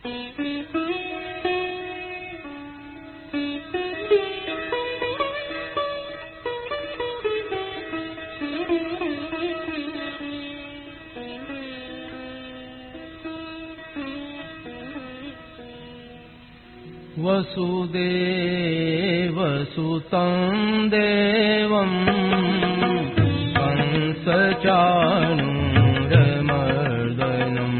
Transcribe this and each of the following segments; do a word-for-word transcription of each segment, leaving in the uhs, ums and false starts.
वसुदेवसुतं देवं कंसचाणूरमर्दनम्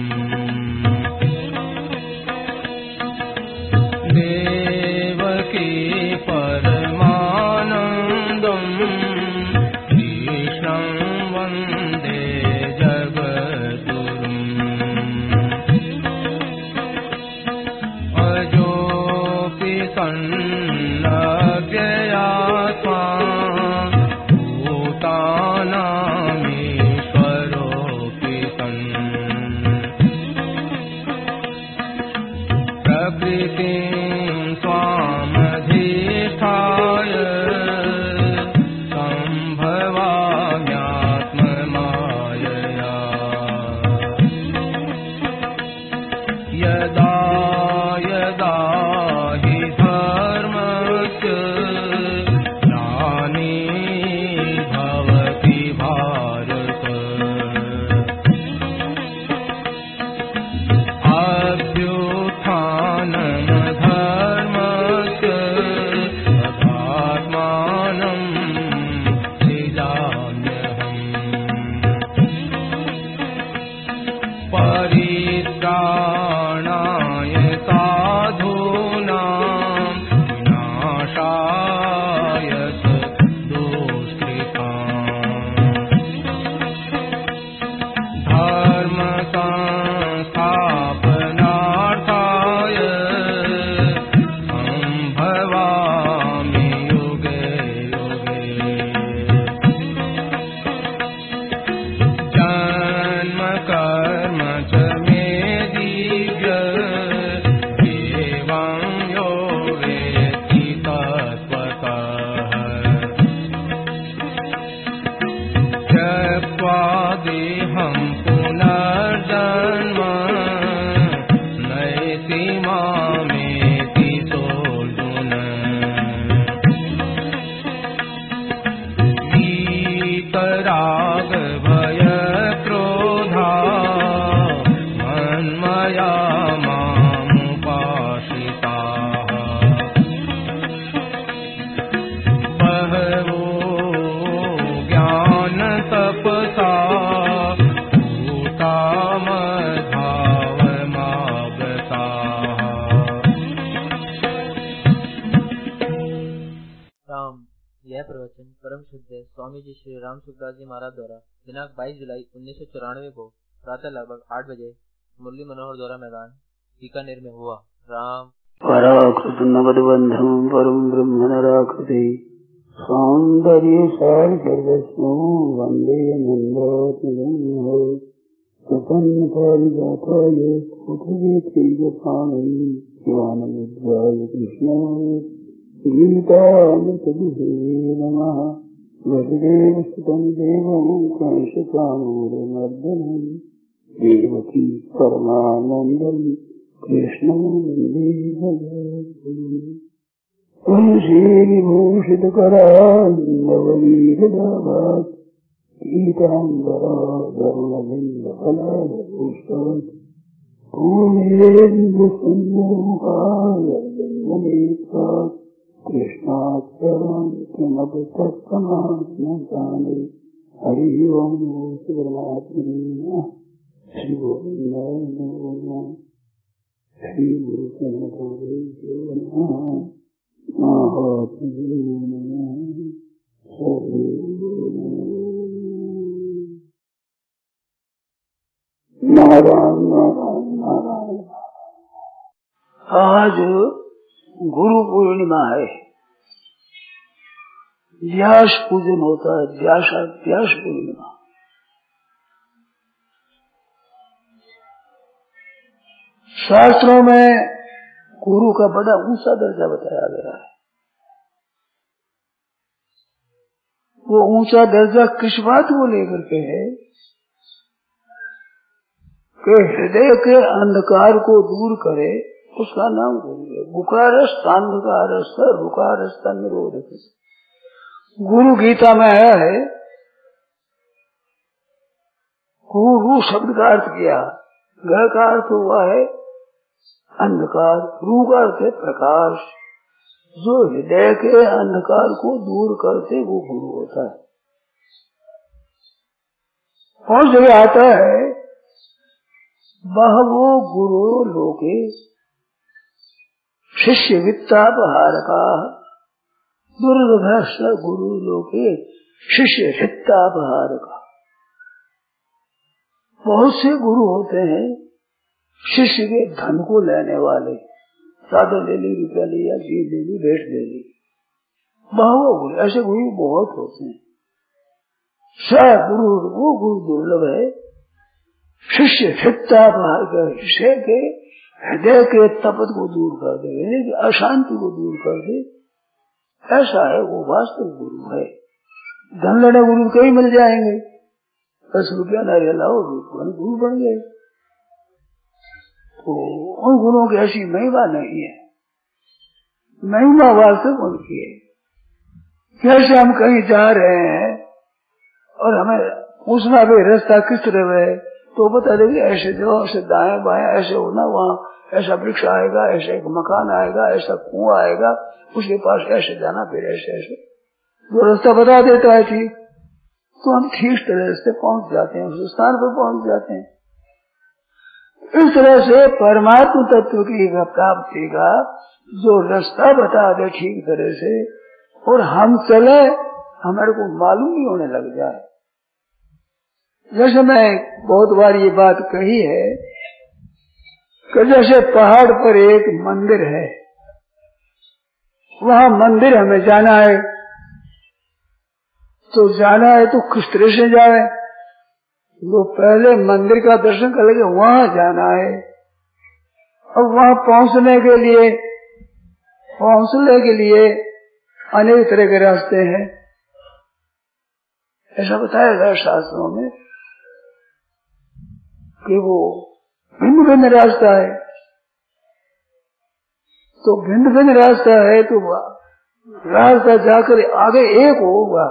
देवकी परमानन्दं कृष्णं वन्दे जगद्गुरुम् सन्नव्ययात्मा भूतानामीश्वरोऽपि सन् प्रकृतिं स्वामधिष्ठाय सम्भवाम्यात्ममायया यदा यदा स्वामी जी श्री राम सुखदास जी महाराज द्वारा दिनांक बाईस जुलाई उन्नीस सौ चौरानवे को प्रातः लगभग आठ बजे मुरली मनोहर द्वारा मैदान बीकानेर में हुआ। राम पराकृतनवद्बन्धं परं ब्रह्म नराकृते सौन्दर्य सारसर्वस्वं वन्दे नन्दात्मजं प्रपन्नपारिजाताय पुत्रवेत्रैकपाणये ज्ञानमुद्राय कृष्णाय गीतामृतदुहे नमः। वसुदेवसुतं देवं कंसचाणूरमर्दनं देवकी परमानन्दं कृष्णं वन्दे जगद्गुरुम्। तुलसीविभूषितकरान्नवनीरदाभात् पीताम्बराधर्मबिन्दफलादपुष्पात् पूर्णेन्दुसुन्दरमुखाय जन्मनेत्रात् कृष्णात् परं किमपि तत्समात्मजाने। हरि ओं श्री परमात्मने नमः। श्री गोविन्दाय नमः। श्री गुरु शरणदेवाय नमः। महात्मने नमः। हरि नारायण नारायण नारायण। आज गुरु पूर्णिमा है। व्यास पूजन होता है, व्यास व्यास पूर्णिमा। शास्त्रों में गुरु का बड़ा ऊंचा दर्जा बताया गया है। वो ऊंचा दर्जा किस बात को लेकर के है? कि हृदय के अंधकार को दूर करे, उसका नाम गुरु है। गुकारस्थ अंधकारस्थ रुकारस्थ निरोधक। गुरु गीता में आया है, गुरु शब्द का अर्थ किया, ग का अर्थ हुआ है अंधकार, रू का अर्थ है प्रकाश। जो हृदय के अंधकार को दूर करते वो गुरु होता है। और जगह आता है, बहवो गुरु लोके शिष्य वित्तापहारका, दुर्लभश्च गुरु लोके शिष्य हित्तापहारका। बहुत से गुरु होते हैं शिष्य के धन को लेने वाले, चादर ले ली, रुपया लिया, चीज ले ली, भेंट ले ली। बहु गुरु, ऐसे गुरु बहुत होते हैं। स गुरु, वो गुरु दुर्लभ है। शिष्य हित्तापहारका, शिष्य के हृदय के तपत को दूर कर दे, यानी कि अशांति को दूर कर दे, ऐसा है वो वास्तव गुरु है। धन लेने गुरु कई मिल जाएंगे, दस रुपया न लाओ, गुरु बन गए। तो उन गुरुओं की ऐसी महिमा नहीं है, महिमा वास्तव उनकी है। जैसे हम कहीं जा रहे हैं और हमें पूछना भी रास्ता किस तरफ है, तो बता देंगे ऐसे जाओ, ऐसे दाएं बाएं, ऐसे होना, वहाँ ऐसा वृक्ष आएगा, ऐसा एक मकान आएगा, ऐसा कुआं आएगा, उसके पास ऐसे जाना, फिर ऐसे ऐसे जो रास्ता बता देता है ठीक, तो हम ठीक तरह से पहुंच जाते हैं, उस स्थान पर पहुंच जाते हैं। इस तरह से परमात्म तत्व की प्राप्ति का जो रास्ता बता दे ठीक तरह से, और हम चले, हमारे को मालूम नहीं होने लग जाए। जैसे मैं बहुत बार ये बात कही है कि जैसे पहाड़ पर एक मंदिर है, वहाँ मंदिर हमें जाना है, तो जाना है तो किस तरह से जाए? वो पहले मंदिर का दर्शन कर लेंगे, वहाँ जाना है। अब वहाँ पहुँचने के लिए पहुँचने के लिए अनेक तरह के रास्ते हैं, ऐसा बताया गया शास्त्रों में कि वो भिन्न भिन्न रास्ता है। तो भिन्न भिन्न रास्ता है तो रास्ता जाकर आगे एक होगा।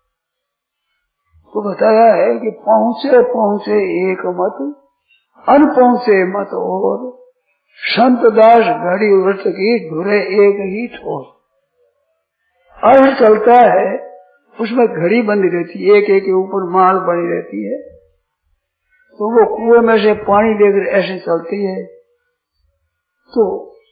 तो बताया है कि पहुँचे पहुँचे एक मत, अनपहुँचे मत और, संत दास घड़ी व्रत की धुरे एक ही ठोर। अर्थ चलता है, उसमें घड़ी बंदी रहती है, एक एक के ऊपर माल बनी रहती है, तो वो कुएं में से पानी लेकर ऐसे चलती है। तो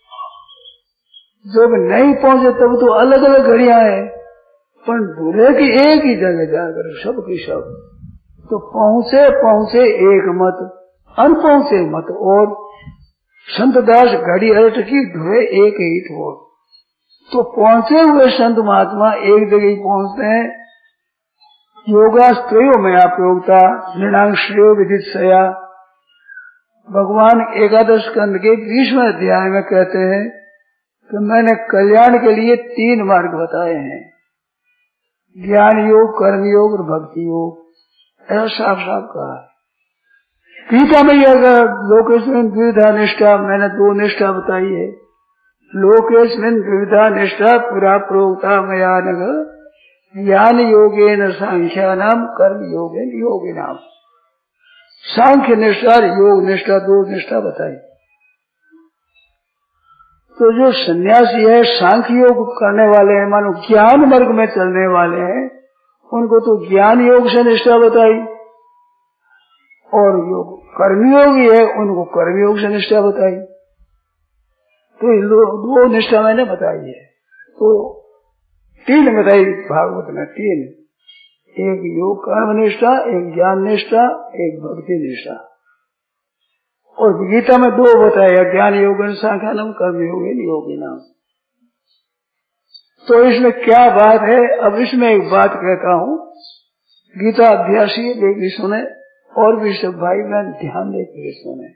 जब नहीं पहुंचे तब तो अलग अलग घड़ियां हैं, पर धुरे की एक ही जगह जाकर सब की सब। तो पहुंचे पहुंचे एक मत, अनपहुंचे मत और, संत दास घड़ी अलट की धुरे एक ही ठोर। तो पहुंचे हुए संत महात्मा एक जगह ही पहुंचते हैं। योगास्त्रयो में प्रयोगता निर्णांग श्रेयो विदित सया, भगवान एकादश स्कंद के बीसवें अध्याय में कहते हैं कि मैंने कल्याण के लिए तीन मार्ग बताए हैं, ज्ञान योग, कर्म योग और भक्ति योग, ऐसा साफ साफ कहा है। गीता में यह लोकेस्मिन द्विविधा निष्ठा, मैंने दो निष्ठा बताई है। लोकेस्मिन द्विविधा निष्ठा पुरा प्रोक्ता मया नघ, ज्ञान योगेन सांख्यानाम कर्म योगेन योगिनाम। सांख्य निष्ठा योग निष्ठा दो निष्ठा बताई। तो जो सन्यासी है, सांख्य योग करने वाले हैं, मानो ज्ञान मार्ग में चलने वाले हैं, उनको तो ज्ञान योग से निष्ठा बताई, और योग कर्मयोगी है उनको कर्मयोग से निष्ठा बताई। तो दो निष्ठा मैंने बताई है, तो तीन बताई भागवत में, तीन, एक योग कर्म निष्ठा, एक ज्ञान निष्ठा, एक भक्ति निष्ठा। और गीता में दो बताया, ज्ञान योग सांख्यानम, कर्म योग योगिनाम। तो इसमें क्या बात है? अब इसमें एक बात कहता हूँ, गीता अभ्यासी देखिए सुने, और भी सब भाई बहन ध्यान देकर सुने।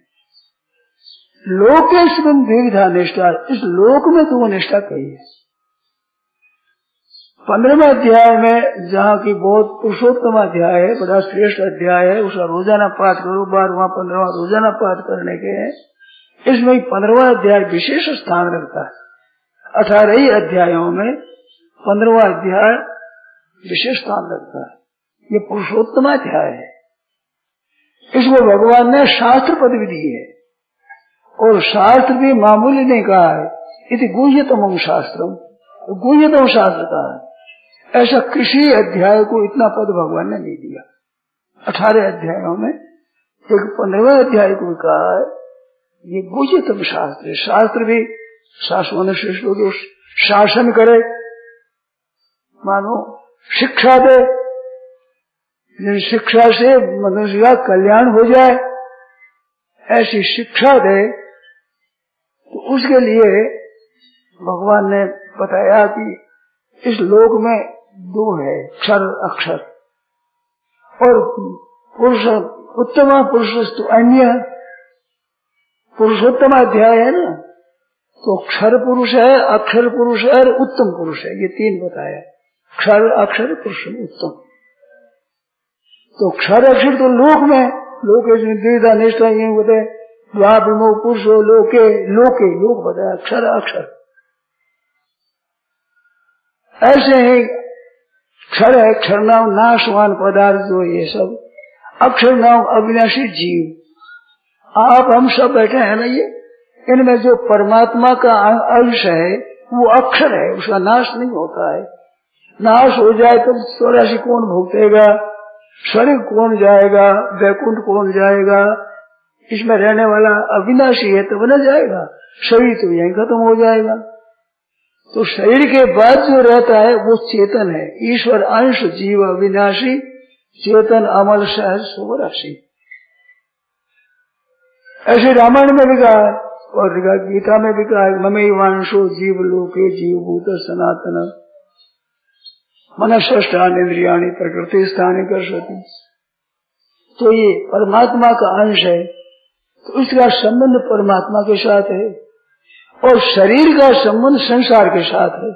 लोकेस्मिन द्विविधा निष्ठा, इस लोक में दो निष्ठा कही है। पंद्रहवें अध्याय में जहाँ की बहुत पुरुषोत्तम अध्याय है, बड़ा श्रेष्ठ अध्याय है, उसका रोजाना पाठ करो, बारहवां पंद्रहवां रोजाना पाठ करने के हैं। इसमें पंद्रहवां अध्याय विशेष स्थान रखता है। अठारह ही अध्यायों में पंद्रहवां अध्याय विशेष स्थान रखता है। ये पुरुषोत्तम अध्याय है। इसमें भगवान ने शास्त्र पदवी दी है और शास्त्र भी मामूली नहीं कहा है। इति गुह्यतमं शास्त्रम, गुह्यतम शास्त्र कहा है। ऐसा किसी अध्याय को इतना पद भगवान ने नहीं दिया। अठारह अध्यायों में एक पंद्रहवें अध्याय को कहा है ये गुह्यतम शास्त्र है। शास्त्र भी शासनों ने श्रेष्ठ हो, शासन करे, मानो शिक्षा दे, जिन शिक्षा से मनुष्य का कल्याण हो जाए, ऐसी शिक्षा दे, तो उसके लिए भगवान ने बताया कि इस लोक में दो है, क्षर अक्षर। और पुरुष उत्तम पुरुष तो अन्य पुरुषोत्तम अध्याय है ना, तो क्षर पुरुष है, अक्षर पुरुष है और उत्तम पुरुष है, ये तीन बताया। क्षर अक्षर पुरुष उत्तम। तो क्षर अक्षर तो लोक में, लोक द्विधा निष्ठा ये बताए, द्वाभिमो पुरुषो लोके, लोके लोक बताया, क्षर अक्षर। ऐसे ही क्षर है, क्षर नाम नाशवान पदार्थ जो ये सब, अक्षर नाम अविनाशी जीव। आप हम सब बैठे हैं ना, ये इनमें जो परमात्मा का अंश है वो अक्षर है, उसका नाश नहीं होता है। नाश हो जाए तो चौरासी कौन भुगतेगा, स्वर्ग कौन जाएगा, वैकुंठ कौन जाएगा। इसमें रहने वाला अविनाशी है तो बना जाएगा, शरीर तो यहीं खत्म हो जाएगा। तो शरीर के बाद जो रहता है वो चेतन है, ईश्वर अंश जीव अविनाशी, चेतन अमल सहज सुवराशी। ऐसे रामायण में भी कहा और गीता में भी कहा, ममे वांशो जीव लोके जीव भूत सनातन मनष्ठान इंद्रियाणी प्रकृति स्थानी कर सकती। तो ये परमात्मा का अंश है, तो इसका संबंध परमात्मा के साथ है और शरीर का संबंध संसार के साथ है।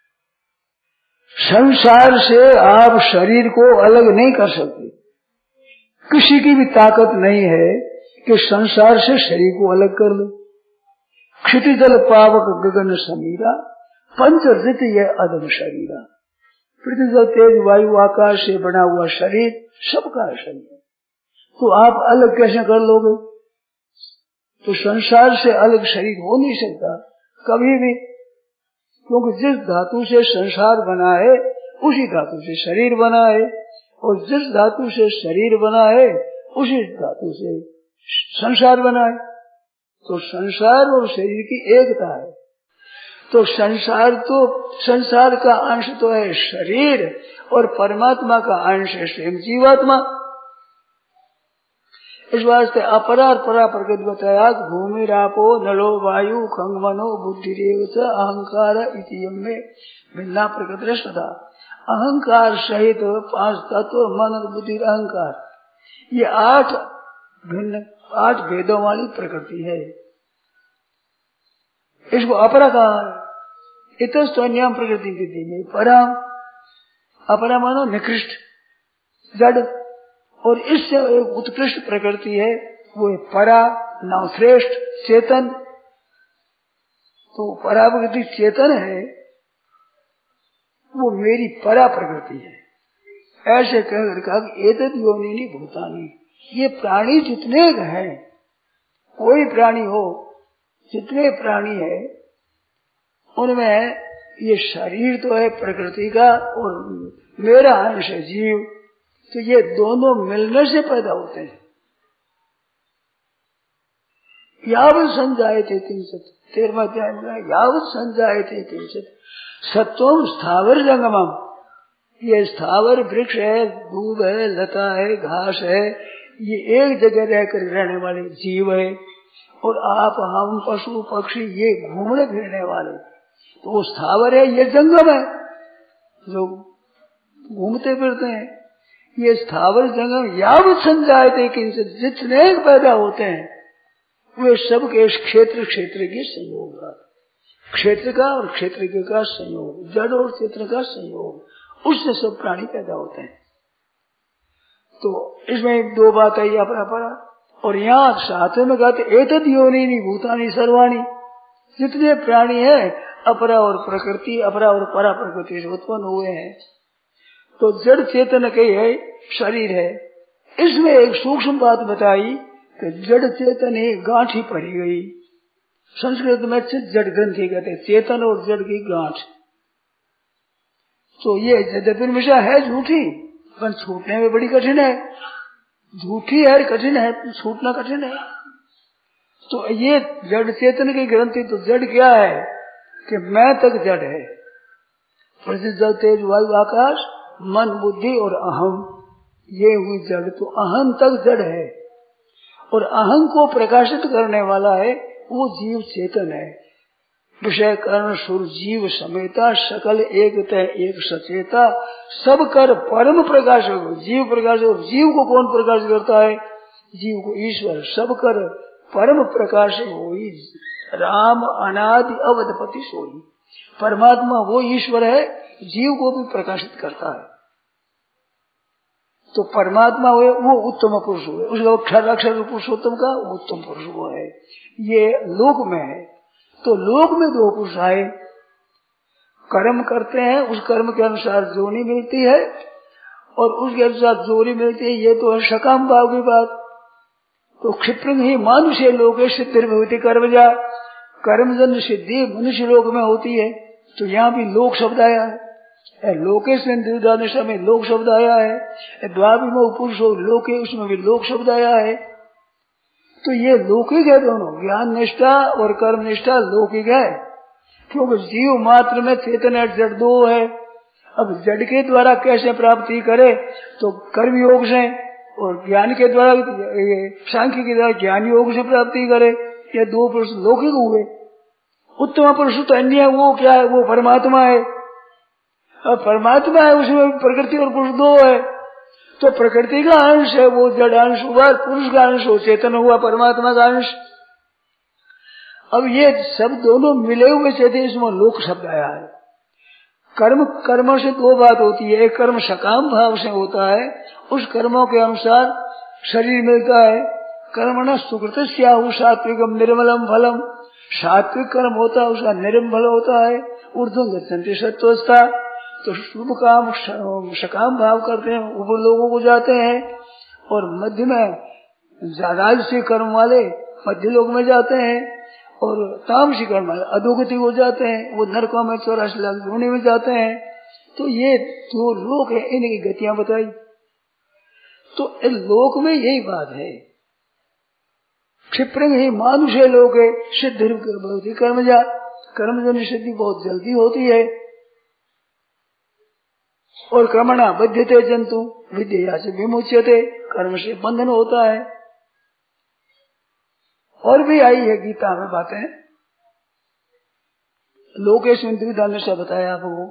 संसार से आप शरीर को अलग नहीं कर सकते। किसी की भी ताकत नहीं है कि संसार से शरीर को अलग कर लो। क्षितिजल पावक गगन समीरा पंचरित यह अदम शरीरा। पृथ्वी जल तेज वायु आकाश से बना हुआ शरीर सबका शरीर, तो आप अलग कैसे कर लोगे? तो संसार से अलग शरीर हो नहीं सकता कभी भी, क्योंकि जिस धातु से संसार बना है उसी धातु से शरीर बना है, और जिस धातु से शरीर बना है उसी धातु से संसार बना है। तो संसार और शरीर की एकता है। तो संसार तो संसार का अंश तो है शरीर और परमात्मा का अंश है स्वयं जीवात्मा। इस वास्ते अपरार परा प्रकृति बताया, भूमि रापो नलो वायु खंगमनो बुद्धि रेव अहंकार इतियम में भिन्ना प्रकृति सदा। अहंकार सहित पांच तत्व मन और बुद्धि अहंकार, ये आठ भिन्न आठ भेदों वाली प्रकृति है। इसको अपरा कहा है। इतस्तन्याम प्रकृति विधि में परम, अपरा मानो निकृष्ट जड़, और इससे एक उत्कृष्ट प्रकृति है वो है परा, नाम श्रेष्ठ चेतन। तो परा प्रकृति चेतन है, वो मेरी परा प्रकृति है। ऐसे कहकर कहा एतद योनिनी भूतानी, ये प्राणी जितने हैं, कोई प्राणी हो, जितने प्राणी है उनमें ये शरीर तो है प्रकृति का और मेरा अंश है जीव, तो ये दोनों मिलने से पैदा होते हैं। यावत संजाए थे किंचित, तेरहवां अध्याय में यावत संजाए थे किंचित सत्वम स्थावर जंगमम। ये स्थावर वृक्ष है, दूब है, लता है, घास है, ये एक जगह रहकर रहने वाले जीव है। और आप हम पशु पक्षी ये घूमने फिरने वाले, तो वो स्थावर है, ये जंगम है जो घूमते फिरते हैं। ये स्थावर जंगम यावत संजायते किंचित, जितने पैदा होते हैं वे सब के इस क्षेत्र क्षेत्र के संयोग क्षेत्र का और क्षेत्र का संयोग, जड़ और चेतन का संयोग, उससे सब प्राणी पैदा होते हैं। तो इसमें दो बात आई अपरा परा, और यहाँ साथ में कहते एतद योनि भूतानि सर्वाणी, जितने प्राणी है अपरा और प्रकृति, अपरा और परा प्रकृति से उत्पन्न हुए हैं। तो जड़ चेतन के है शरीर है। इसमें एक सूक्ष्म बात बताई कि जड़ चेतन ही गांठी पड़ी गई। संस्कृत में जड़ ग्रंथि कहते हैं, चेतन और जड़ की गांठ। तो ये यद्यपि हमेशा है झूठी, पर छूटने में बड़ी कठिन है। झूठी है, कठिन है, छूटना कठिन है। तो ये जड़ चेतन की ग्रंथि, तो जड़ क्या है कि मैं तक जड़ है। पृथ्वी जल तेज वायु आकाश मन बुद्धि और अहम, ये हुई जड़। तो अहम तक जड़ है, और अहम को प्रकाशित करने वाला है वो जीव चेतन है। विषय कर्ण सुर जीव समेता सकल एक तय एक सचेता, सब कर परम प्रकाशक। जीव प्रकाशक, और जीव को कौन प्रकाशित करता है? जीव को ईश्वर। सब कर परम प्रकाशक होई राम अनादि अवधपति सोई। परमात्मा वो ईश्वर है, जीव को भी प्रकाशित करता है। तो परमात्मा हुए वो उत्तम पुरुष हुए, उसका अक्षर अक्षर पुरुषोत्तम का उत्तम पुरुष वो है। ये लोक में है। तो लोक में दो पुरुष आए, कर्म करते हैं, उस कर्म के अनुसार जोनी मिलती है, और उसके अनुसार जोनी मिलती है। ये तो है सकाम भाव की बात। तो क्षिप्रंग ही मानुष्य लोक सिद्धि में होती कर्मजा, कर्मजन्य सिद्धि मनुष्य लोक में होती है। तो यहाँ भी लोक शब्द आया है, लोकेश में लोक शब्द आया है। द्वाभिमो पुरुषो लोके, उसमें भी लोक शब्द आया है। तो ये लौकिक है दोनों, ज्ञान निष्ठा और कर्म निष्ठा लौकिक है, क्योंकि जीव मात्र में चेतन और जड़ दो है। अब जड़ के द्वारा कैसे प्राप्ति करे? तो कर्म योग से, और ज्ञान के द्वारा सांख्य के द्वारा ज्ञान योग से प्राप्ति करे। ये दो पुरुष लौकिक हुए। उत्तम पुरुष तो अन्य, वो क्या है? वो परमात्मा है। अब परमात्मा है, उसमें प्रकृति और पुरुष दो है। तो प्रकृति का अंश है वो जड़ अंश हुआ, पुरुष का अंश हो चेतन हुआ, परमात्मा का अंश। अब ये सब दोनों मिले हुए चेतन, इसमें लोक शब्द आया है। कर्म कर्म से दो बात होती है, एक कर्म सकाम भाव से होता है, उस कर्मों के अनुसार शरीर मिलता है। कर्मण सुकृत स्याहु सात्विकम निर्मलम फलम, सात्विक कर्म होता है उसका निर्मल होता है। ऊर्ध्वं गच्छन्ति सत्वस्था, तो शुभ काम सकाम भाव करते हैं, ऊपर लोगों को जाते हैं, और मध्य में राजसी कर्म वाले मध्य लोग में जाते हैं, और तामसी कर्म वाले अधोगति हो जाते हैं, वो नरकों में चौरासी लाख योनि में जाते हैं। तो ये जो लोक है, इनकी गतियां बताई। तो इस लोक में यही बात है, क्षिप्रंग ही मानुष्य लोक है, सिद्धि कर्म जा, कर्मजन्य सिद्धि बहुत जल्दी होती है। और कर्मणा बध्यते जंतु विद्या से विमुच्यते, कर्म से बंधन होता है। और भी आई है गीता में बातें, लोकेश इंद्रिय से बताया आपको।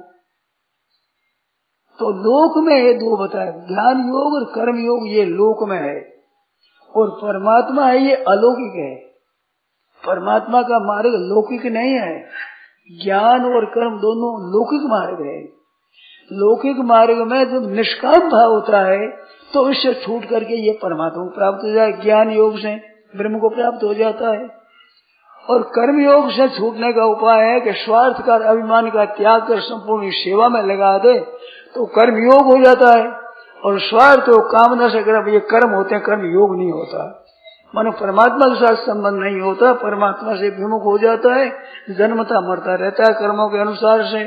तो लोक में ये दो बताया, ज्ञान योग और कर्म योग, ये लोक में है। और परमात्मा है ये अलौकिक है। परमात्मा का मार्ग लौकिक नहीं है, ज्ञान और कर्म दोनों लौकिक मार्ग है। लौकिक मार्ग में जब निष्काम भाव होता है तो इससे छूट करके ये परमात्मा को प्राप्त हो जाए, ज्ञान योग से ब्रह्म को प्राप्त हो जाता है। और कर्म योग से छूटने का उपाय है कि स्वार्थ का अभिमान का त्याग कर संपूर्ण सेवा में लगा दे, तो कर्म योग हो जाता है। और स्वार्थ और कामना से अगर ये कर्म होते हैं, कर्म योग नहीं होता। मानो परमात्मा के साथ संबंध नहीं होता, परमात्मा से विमुख हो जाता है, जन्मता मरता रहता है कर्मों के अनुसार से।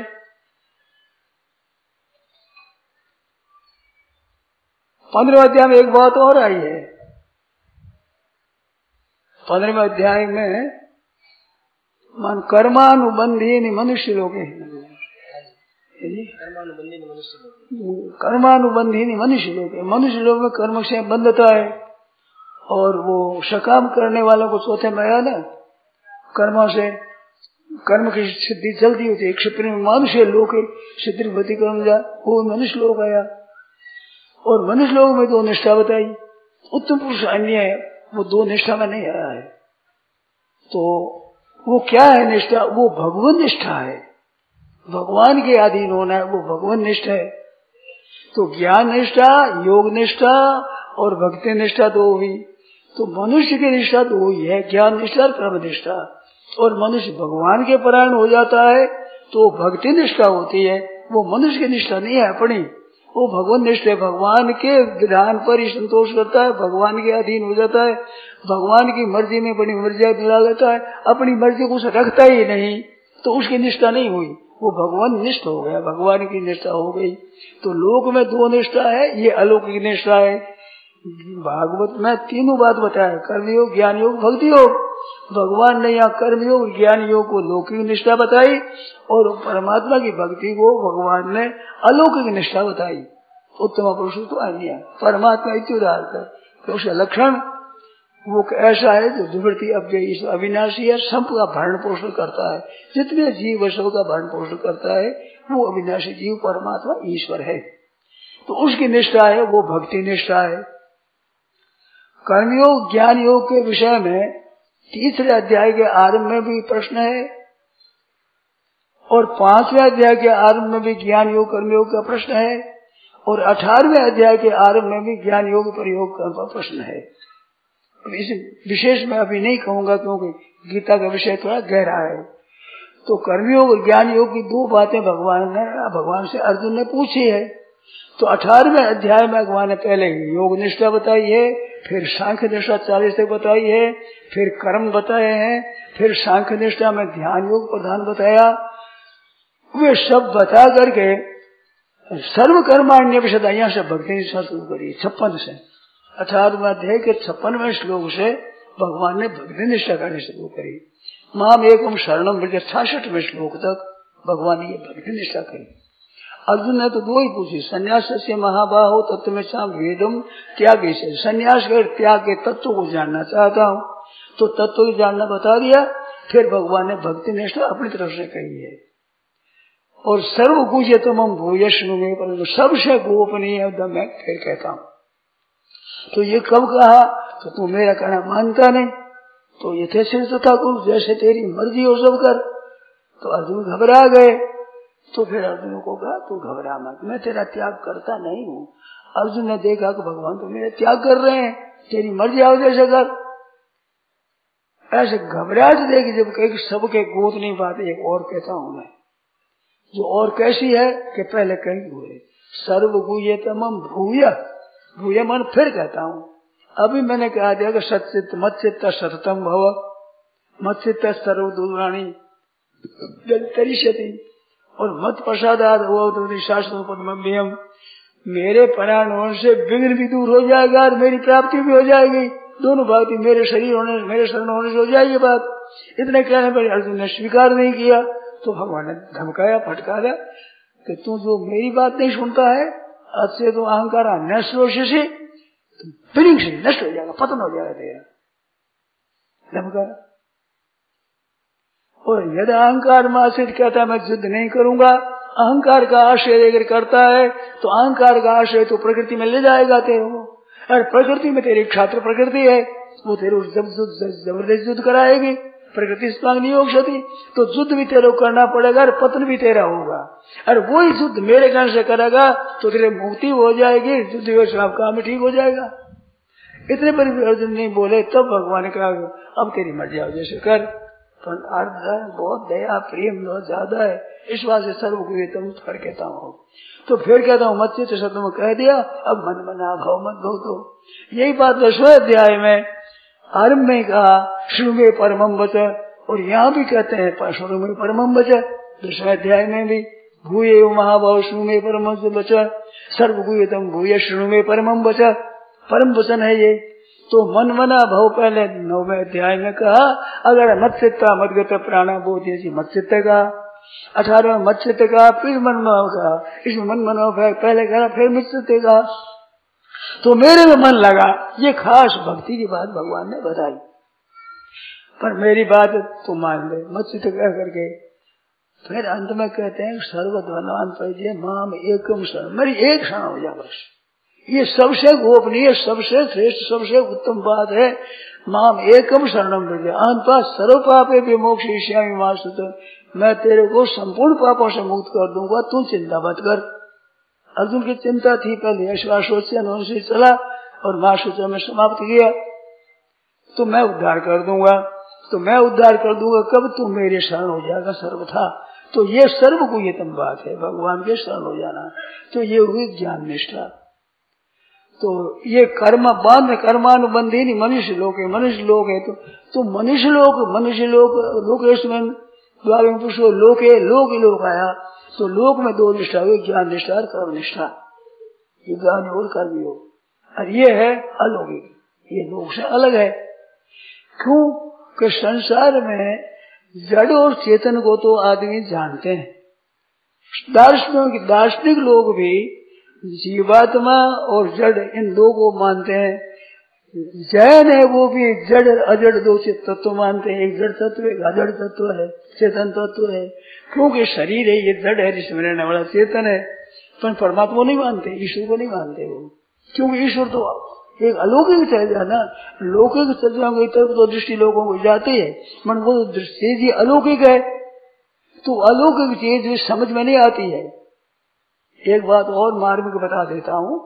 पंद्रह अध्याय में एक बात और आई है। पंद्रहवें अध्याय में मान कर्मानुबंधी मनुष्य लोग, कर्मानुबंधी मनुष्य लोग, मनुष्य लोग में कर्म से बंधता है। और वो सकाम करने वालों को चौथे में आया ना, कर्मों से कर्म की सिद्धि जल्दी होती है। क्षिप्र में मनुष्य लोग सिद्धि गति कर्म जा, वो मनुष्य लोग आया। और मनुष्य लोगों में दो निष्ठा बताई, उत्तम पुरुष अन्य है, वो दो निष्ठा में नहीं आया है। तो वो क्या है निष्ठा? वो भगवान निष्ठा है, भगवान के अधीन होना है, वो भगवान निष्ठा है। तो ज्ञान निष्ठा, योग निष्ठा और भक्ति निष्ठा तो हुई। तो मनुष्य की निष्ठा तो हुई है ज्ञान निष्ठा और कर्म निष्ठा। और मनुष्य भगवान के परायण हो जाता है तो भक्ति निष्ठा होती है। वो मनुष्य की निष्ठा नहीं है अपनी, वो भगवान निष्ठा है। भगवान के विधान पर ही संतोष करता है, भगवान के अधीन हो जाता है, भगवान की मर्जी में बड़ी मर्जी मिला लेता है, अपनी मर्जी को उसे रखता ही नहीं, तो उसकी निष्ठा नहीं हुई, वो भगवान निष्ठ हो गया, भगवान की निष्ठा हो गई। तो लोक में दो निष्ठा है, ये अलौकिक निष्ठा है। भागवत में तीनों बात बताया, कर्मयोग, ज्ञान योग, भक्ति योग। भगवान ने यहाँ कर्मयोग, ज्ञान योग को लौकिक निष्ठा बताई और परमात्मा की भक्ति को भगवान ने अलौकिक निष्ठा बताई। उत्तम पुरुष तो अन्य परमात्मा इत्युदाहरण तो उसका लक्षण वो ऐसा है जो निवृत्ति अव्ययी अविनाशी है, सबका भरण पोषण करता है, जितने जीव है सबका भरण पोषण करता है, वो अविनाशी जीव परमात्मा ईश्वर है। तो उसकी निष्ठा है वो भक्ति निष्ठा है। कर्मयोग ज्ञान योग के विषय में तीसरे अध्याय के आरंभ में भी प्रश्न है और पांचवें अध्याय के आरंभ में भी ज्ञान योग कर्मयोग का प्रश्न है और अठारहवें अध्याय के आरंभ में भी ज्ञान योग प्रयोग का प्रश्न है। इस विशेष में अभी नहीं कहूंगा क्योंकि गीता का विषय थोड़ा गहरा है। तो कर्मयोग और ज्ञान योग की दो बातें भगवान ने भगवान से अर्जुन ने पूछी है। तो अठारहवें अध्याय में भगवान ने पहले योग निष्ठा बताई है, फिर सांख्य निष्ठा चालीस तक बताई है, फिर कर्म बताए हैं, फिर सांख्य निष्ठा में ध्यान योग प्रधान बताया। वे सब बता करके सर्व कर्माण्य विषद यहाँ से भक्ति निष्ठा शुरू करी छप्पन से अठारहवें अध्याय के छप्पनवें श्लोक से भगवान ने भक्ति निष्ठा करनी शुरू करी। माम एकम शरणम ब्रज छियासठवें श्लोक तक भगवान ने ये भक्ति निष्ठा करी। अर्जुन ने तो दो ही पूछी, संन्यास से महाबाहो तत्व में शाम वेदम त्याग से, संन्यास के त्याग के तत्व को जानना चाहता हूँ, तो तत्व को जानना बता दिया। फिर भगवान ने भक्ति निष्ठा अपनी तरफ से कही है। और सर्व पूज्य तुम हम भूयष्णु में पर सबसे गोपनीय मैं फिर कहता हूँ। तो ये कब कहा? तो तू मेरा कहना मानता नहीं, तो यथेष्ट था कुल जैसे तेरी मर्जी हो सब कर। तो अर्जुन घबरा गए। तो फिर अर्जुन को कहा तू घबरा मत, मैं तेरा त्याग करता नहीं हूँ। अर्जुन ने देखा कि भगवान तो मेरा त्याग कर रहे हैं, तेरी मर्जी आओ जैसे कर। ऐसे घबराहट देखी जब कहीं सबके गोद नहीं पाते। एक और कहता हूँ मैं, जो और कैसी है कि पहले कहीं हुए सर्व गुह्य तमम भूय भूय मन फिर कहता हूँ। अभी मैंने कहा दिया कि सचित मत चित्त सततम भव मत चित्त सर्व दूराणी तरिष्यति और मत प्रसादाद शास्त्रोपदम्यम, मेरे परायण होने से विघ्न भी दूर हो जाएगा और मेरी प्राप्ति भी हो जाएगी। दोनों बातें मेरे शरीर होने मेरे शरण होने से हो जाएगी बात। इतने कहने पर अर्जुन ने स्वीकार नहीं किया। तो भगवान ने धमकाया फटकारा कि तू जो मेरी बात नहीं सुनता है, आज से तो अहंकार नष्ट हो से बिलिंग से नष्ट हो जाएगा, पतन हो जाएगा तेरा। धमकाया। और यदि अहंकार मासित कहता है मैं युद्ध नहीं करूंगा, अहंकार का आश्रय अगर करता है तो अहंकार का आश्रय तो प्रकृति में ले जाएगा तेरे को। और प्रकृति में तेरी क्षात्र प्रकृति है, वो तेरे जबरदस्त युद्ध कराएगी। प्रकृति स्वांग नहीं हो सकती, तो युद्ध भी तेरे को करना पड़ेगा और पतन भी तेरा होगा। और वही युद्ध मेरे कारण से करेगा तो तेरे मुक्ति हो जाएगी, युद्ध काम ठीक हो जाएगा। इतने पर भी अर्जुन नहीं बोले। तब भगवान ने कहा अब तेरी मर्जी आओ जैसे कर। अर्थ बहुत दया प्रेम बहुत ज्यादा है, इस बात से सर्व तुम कर कहता हूँ। तो फिर कहता हूँ मत चित्त शब्द में कह दिया, अब मन मना भाव मत भो। तो यही बात दसवें अध्याय में आरंभ में कहा शुमे परमम वच, और यहाँ भी कहते हैं शुमे परमम वच। दसवें अध्याय में भी भूये महाभाव शुमे परम वच सर्व गुह्यतम भूय शुमे परमम वच, परम वचन है ये। तो मन मना भाव पहले नौवें अध्याय में कहा, अगर मत चित्ता मदगत प्राणा बोध मत चित्त का। अठारहवें मत चित्त का, फिर मन मना का। इसमें मन मना पहले कहा फिर मत चित्त का। तो मेरे में मन लगा। ये खास भक्ति की बात भगवान ने बताई। पर मेरी बात तो मान ले मत चित्त कह करके फिर अंत में कहते हैं सर्वध्वनान परिजय माम एकम शरण, मेरी एक क्षण हो जा बस। ये सबसे गोपनीय सबसे श्रेष्ठ सबसे उत्तम बात है। माम एकम शरणम व्रज अहंता सर्व पापे विमोक्षयिष्यामि मा शुचः, मैं तेरे को संपूर्ण पापों से मुक्त कर दूंगा, तू चिंता मत कर। अर्जुन की चिंता थी पहले अश्वासोचन से चला और मां शुचः में समाप्त किया, तो मैं उद्धार कर दूंगा, तो मैं उद्धार कर दूंगा कब तू मेरे शरण हो जाएगा सर्वथा। तो ये सर्व को ये तम बात है, भगवान के शरण हो जाना, तो ये हुई ज्ञान निष्ठा। तो ये कर्म बांध कर्मानुबंधी नहीं, मनुष्य लोक है, मनुष्य लोक है तो तो मनुष्य लोक मनुष्य लोक लोकेशमन द्वारा पुरुषो लोक है, लोक ही लोक आया, तो लोक में दो निष्ठा हुई, ज्ञान निष्ठा और कर्म निष्ठा, ये ज्ञान और कर्म योग, और ये है अलौकिक, ये लोक से अलग है। क्यों कि संसार में जड़ और चेतन को तो आदमी जानते हैं, दार्शनिक दार्शनिक लोग भी जीवात्मा और जड़ इन दो को मानते हैं। जैन है वो भी जड़ अजड़ दो तत्व मानते हैं, एक जड़ तत्व एक अजड़ तत्व है, चेतन तत्व है। क्योंकि शरीर है ये जड़ है, जिसमें रहने वाला चेतन है, पर परमात्मा नहीं मानते, ईश्वर को नहीं मानते वो, क्योंकि ईश्वर तो एक अलौकिक चल जाना, लौकिक चर्चा की तरफ तो दृष्टि लोगों को जाती है, मन वो दृष्टि अलौकिक है, तो अलौकिक चीज समझ में नहीं आती है। एक बात और मार्मिक बता देता हूँ,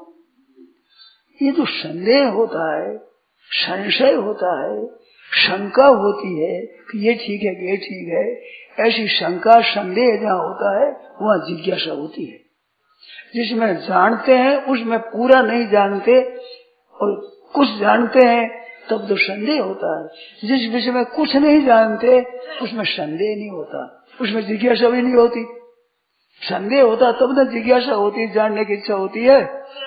ये जो संदेह होता है, संशय होता है, शंका होती है कि ये ठीक है ये ठीक है, ऐसी शंका संदेह जहाँ होता है वहाँ जिज्ञासा होती है। जिसमें जानते हैं उसमें पूरा नहीं जानते और कुछ जानते हैं तब तो संदेह होता है। जिस विषय में कुछ नहीं जानते उसमें संदेह नहीं होता, उसमें जिज्ञासा भी नहीं होती। संदेह होता तब न जिज्ञासा होती, जानने की इच्छा होती है।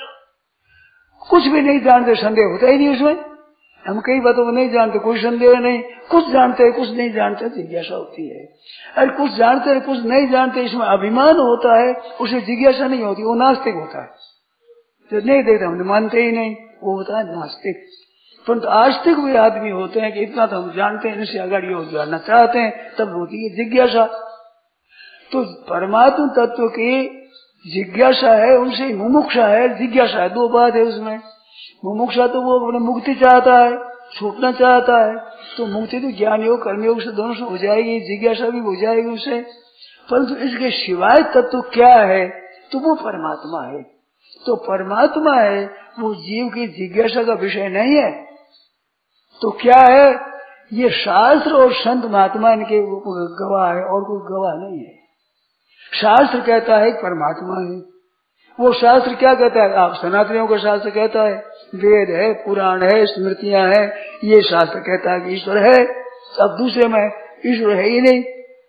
कुछ भी नहीं जानते संदेह होता ही नहीं उसमें। हम कई बातों को नहीं जानते, कोई संदेह नहीं, कुछ जानते कुछ नहीं जानते, जिज्ञासा होती है। अरे कुछ जानते कुछ नहीं जानते इसमें अभिमान होता है, उसे जिज्ञासा नहीं होती, वो नास्तिक होता है। जो नहीं देखते हम मानते ही नहीं, वो होता है नास्तिक। परंतु आस्तिक भी आदमी होते हैं कि इतना तो हम जानते हैं, इनसे आगे वो जानना चाहते हैं, तब होती है जिज्ञासा। तो परमात्मा तत्व की जिज्ञासा है, उनसे मुमुक्षा है, जिज्ञासा है, दो बात है उसमें। मुमुक्षा तो वो अपने मुक्ति चाहता है, छूटना चाहता है, तो मुक्ति तो ज्ञान योग कर्म योग से दोनों से हो जाएगी, जिज्ञासा भी हो जाएगी उससे। परंतु इसके सिवाय तत्व क्या है, तो वो परमात्मा है। तो परमात्मा है वो जीव की जिज्ञासा का विषय नहीं है। तो क्या है, ये शास्त्र और संत महात्मा इनके गवाह है और कोई गवाह नहीं है। शास्त्र कहता है परमात्मा है, वो शास्त्र क्या कहता है, आप सनातनियों का शास्त्र कहता है वेद है, पुराण है, स्मृतियां हैं, ये शास्त्र कहता है कि ईश्वर है। अब दूसरे में ईश्वर है ही नहीं।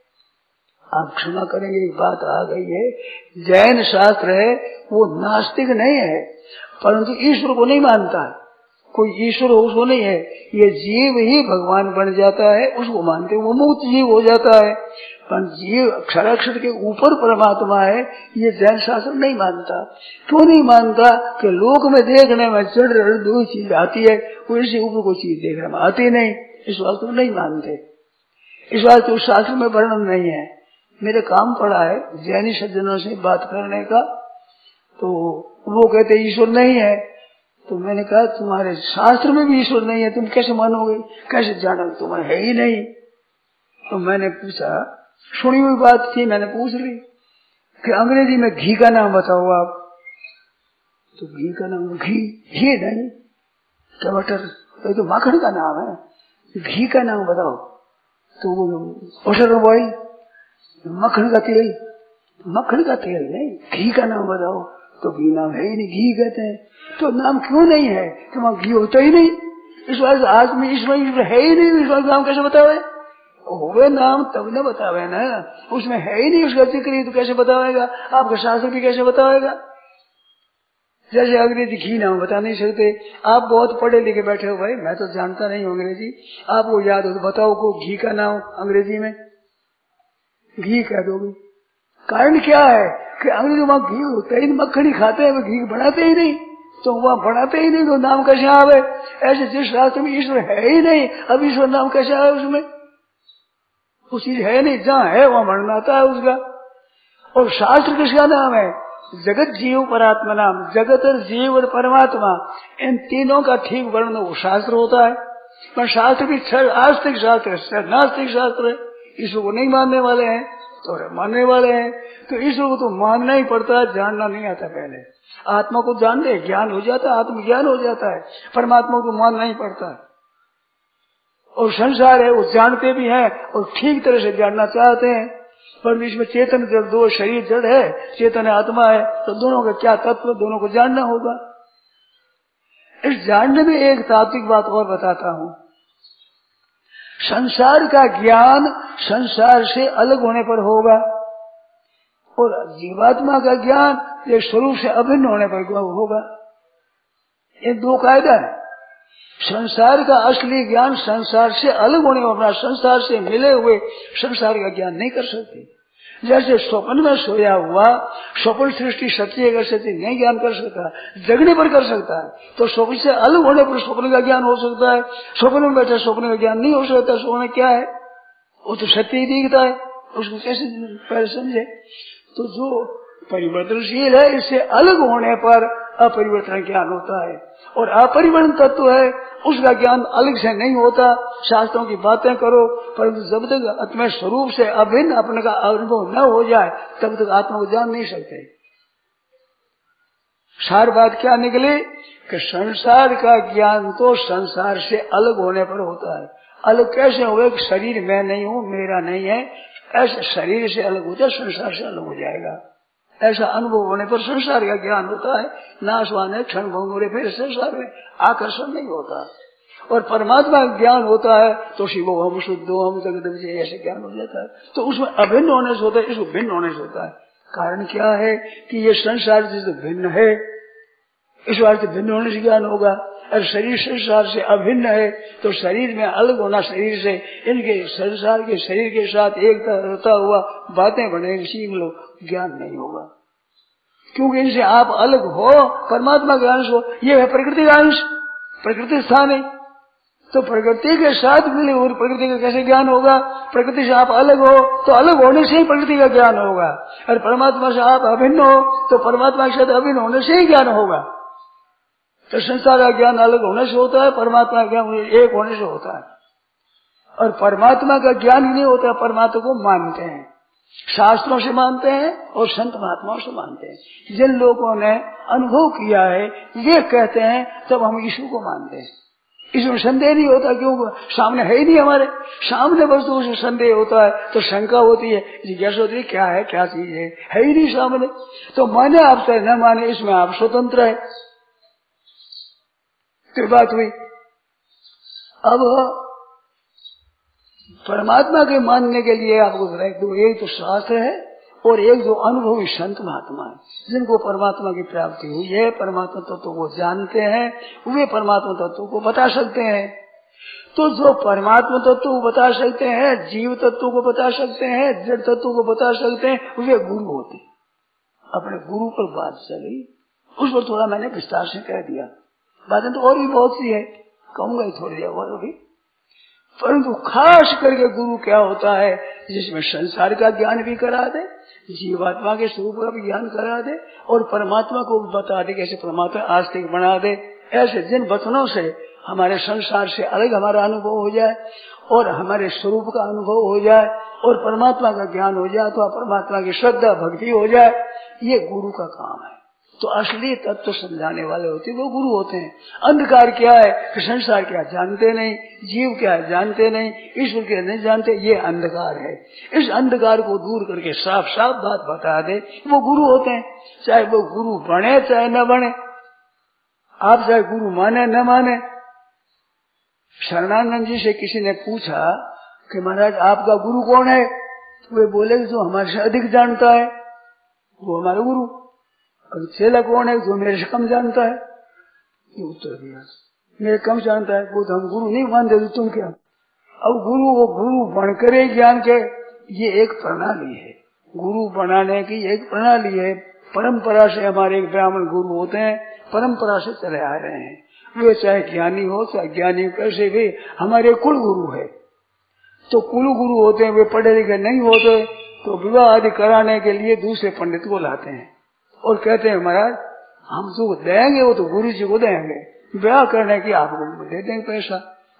आप क्षमा करेंगे, एक बात आ गई है, जैन शास्त्र है वो नास्तिक नहीं है, परंतु ईश्वर को नहीं मानता है। कोई ईश्वर हो उसको नहीं है, ये जीव ही भगवान बन जाता है, उसको मानते, वो मुक्त जीव हो जाता है। पर जीव अक्षराक्षर के ऊपर परमात्मा है, ये जैन शास्त्र नहीं मानता। क्यों नहीं मानता कि लोक में देखने में जड़ जड़ दो चीज आती है, वो इससे ऊपर कोई चीज देखने में आती नहीं, इस वास्तव नहीं मानते। इस वास्ते उस शास्त्र में वर्णन नहीं है। मेरे काम पड़ा है जैनी सज्जनों से बात करने का, तो वो कहते ईश्वर नहीं है। तो मैंने कहा तुम्हारे शास्त्र में भी ईश्वर नहीं है, तुम कैसे मानोगे, कैसे जानो, तुम्हारा है ही नहीं। तो मैंने पूछा, सुनी हुई बात थी, मैंने पूछ ली कि अंग्रेजी में घी का नाम बताओ आप। तो घी का नाम, घी घी नहीं क्या, बटर, तो, तो माखन का नाम है, घी का नाम बताओ। तो वो बटर ऑयल, मक्खन का तेल, मक्खन का तेल नहीं, घी का नाम बताओ। तो घी नाम है ही नहीं, घी कहते हैं। तो नाम क्यों नहीं है, तो वहां घी होता ही नहीं। इस बार आज में इसमें है ही नहीं, इस बार नाम कैसे बतावे, होवे नाम तब न बतावे ना, उसमें है ही नहीं उसका जिक्र, तो कैसे बतावेगा, आपका शास्त्र भी कैसे बतावेगा। जैसे अंग्रेजी घी नाम बता नहीं सकते। आप बहुत पढ़े लिखे बैठे हो भाई, मैं तो जानता नहीं हूँ अंग्रेजी, आपको याद हो तो बताओ को घी का नाम अंग्रेजी में, घी कह दोगे। कारण क्या है कि अंग्रेजी वहां घी होता ही, मक्खन ही खाते हैं, वो घी बनाते ही नहीं, तो वहां बनाते ही नहीं, तो नाम कैसे आवे। ऐसे जिस शास्त्र में ईश्वर है ही नहीं, अब ईश्वर नाम कैसे आवे उसमें, वो चीज है नहीं, जहाँ है वहां वर्णन आता है उसका। और शास्त्र किसका नाम है, जगत जीव परात्मा नाम, जगत और जीव और परमात्मा, इन तीनों का ठीक वर्णन वो शास्त्र होता है। पर शास्त्र भी आस्तिक शास्त्र है, नास्तिक शास्त्र है। ईश्वर को नहीं मानने वाले हैं तो मानने वाले हैं, तो ईश्वर को तो मानना ही पड़ता है, जानना नहीं आता। पहले आत्मा को जान ले, ज्ञान हो जाता है, आत्मज्ञान हो जाता है, परमात्मा को मानना ही पड़ता है। और संसार है वो जानते भी हैं और ठीक तरह से जानना चाहते हैं, पर इसमें चेतन जड़, दो शरीर जड़ है, चेतन आत्मा है, तो दोनों का क्या तत्व, दोनों को जानना होगा। इस जानने में एक तात्विक बात और बताता हूं। संसार का ज्ञान संसार से अलग होने पर होगा और जीवात्मा का ज्ञान एक स्वरूप से अभिन्न होने पर होगा। ये दो कायदा है। संसार का असली ज्ञान संसार से अलग होने वाला, संसार से मिले हुए संसार का ज्ञान नहीं कर सकते। जैसे स्वप्न में सोया हुआ स्वप्न सृष्टि सत्य कर सकती नहीं ज्ञान कर सकता, जगने पर कर सकता है। तो स्वप्न से अलग होने पर स्वप्न का ज्ञान हो सकता है, स्वप्न में बैठा स्वप्न का ज्ञान नहीं हो सकता। स्वप्न में क्या है, वो तो सत्य ही दिखता है, उसको कैसे पहले समझे। तो जो परिवर्तनशील है इससे अलग होने पर अपरिवर्तन ज्ञान होता है, और अपरिवर्तन तत्व है उसका ज्ञान अलग से नहीं होता। शास्त्रों की बातें करो, परंतु जब तक आत्मा स्वरूप से अभिन्न अपने का अनुभव न हो जाए तब तक आत्मा को जान नहीं सकते। सार बात क्या निकली कि संसार का ज्ञान तो संसार से अलग होने पर होता है। अलग कैसे होगा, शरीर मैं नहीं हूँ, मेरा नहीं है, ऐसे शरीर से अलग हो जाए, संसार से अलग हो जाएगा। ऐसा अनुभव होने पर संसार का ज्ञान होता है। नाशवान है, क्षण भंगुर, फिर संसार में आकर्षण नहीं होता। और परमात्मा का ज्ञान होता है तो शिवो हम शुद्धो हम जगत विजय, ऐसे ज्ञान हो जाता है। तो उसमें अभिन्न होने से होता है, इसको भिन्न होने से होता है। कारण क्या है कि ये संसार जिससे भिन्न है, इस बार से भिन्न होने से ज्ञान होगा। और शरीर संसार से अभिन्न है तो शरीर में अलग होना, शरीर से इनके संसार के शरीर के साथ एक रहता हुआ बातें बनेगी, सीख लो, ज्ञान नहीं होगा। क्योंकि इनसे आप अलग हो, परमात्मा का अंश हो। ये है प्रकृति का अंश, प्रकृति स्थान है, तो प्रकृति के साथ मिले और प्रकृति का कैसे ज्ञान होगा। प्रकृति से आप अलग हो तो अलग होने से ही प्रकृति का ज्ञान होगा, और परमात्मा से आप अभिन्न हो तो परमात्मा के साथ अभिन्न होने से ही ज्ञान होगा। तो संसार का ज्ञान अलग होने से होता है, परमात्मा का ज्ञान एक होने से होता है। और परमात्मा का ज्ञान ही नहीं होता, परमात्मा को मानते हैं, शास्त्रों से मानते हैं और संत महात्माओं से मानते हैं। जिन लोगों ने अनुभव किया है ये कहते हैं तब हम ईश्वर को मानते हैं। इसमें संदेह नहीं होता, क्यों, सामने है ही नहीं, हमारे सामने वस्तु से संदेह होता है तो शंका होती है, जिज्ञासा होती है क्या है, क्या चीज है, है ही नहीं सामने। तो माने आप चाहे न माने, इसमें आप स्वतंत्र है। तो बात हुई। अब परमात्मा के मानने के लिए आपको दो, एक तो शास्त्र है और एक जो अनुभवी संत महात्मा है, जिनको परमात्मा की प्राप्ति हुई है, परमात्मा तत्व को जानते हैं, वे परमात्मा तत्व को बता सकते हैं। तो जो परमात्मा तत्व को बता सकते हैं, जीव तत्व को बता सकते हैं, जड़ तत्व को बता सकते हैं, वे गुरु होते। अपने गुरु पर बात चली, उस पर थोड़ा मैंने विस्तार से कह दिया। बातें तो और भी बहुत सी है, कहूंगा थोड़ी देर और भी। परंतु खास करके गुरु क्या होता है, जिसमें संसार का ज्ञान भी करा दे, जीवात्मा के स्वरूप का भी ज्ञान करा दे और परमात्मा को बता दे, कैसे परमात्मा आस्तिक बना दे। ऐसे जिन वचनों से हमारे संसार से अलग हमारा अनुभव हो जाए और हमारे स्वरूप का अनुभव हो जाए और परमात्मा का ज्ञान हो जाए, तो परमात्मा की श्रद्धा भक्ति हो जाए, ये गुरु का काम है। तो असली तत्व समझाने वाले होते वो गुरु होते हैं। अंधकार क्या है कि संसार क्या जानते नहीं, जीव क्या जानते नहीं, ईश्वर क्या नहीं जानते, ये अंधकार है। इस अंधकार को दूर करके साफ साफ बात बता दे, वो गुरु होते हैं। चाहे वो गुरु बने चाहे न बने, आप चाहे गुरु माने न माने। शरणानंद जी से किसी ने पूछा कि महाराज आपका गुरु कौन है, तो वे बोले जो हमारे से अधिक जानता है वो हमारा गुरु, और चेला कौन है जो मेरे से कम जानता है। ये उत्तर दिया, मेरे कम जानता है वो तो हम गुरु नहीं मानते, तो तुम क्या। अब गुरु वो गुरु बनकर ज्ञान के, ये एक प्रणाली है, गुरु बनाने की एक प्रणाली है। परंपरा से हमारे एक ब्राह्मण गुरु होते हैं, परंपरा से चले आ रहे हैं। वे चाहे ज्ञानी हो चाहे ज्ञानी, कैसे भी हमारे कुल गुरु है। तो कुल गुरु होते हैं, वे पढ़े लिखे नहीं होते तो विवाह आदि कराने के लिए दूसरे पंडित को लाते हैं और कहते हैं महाराज हम जो देंगे वो तो गुरु जी को देंगे, ब्याह करने की आपको दे देंगे पैसा।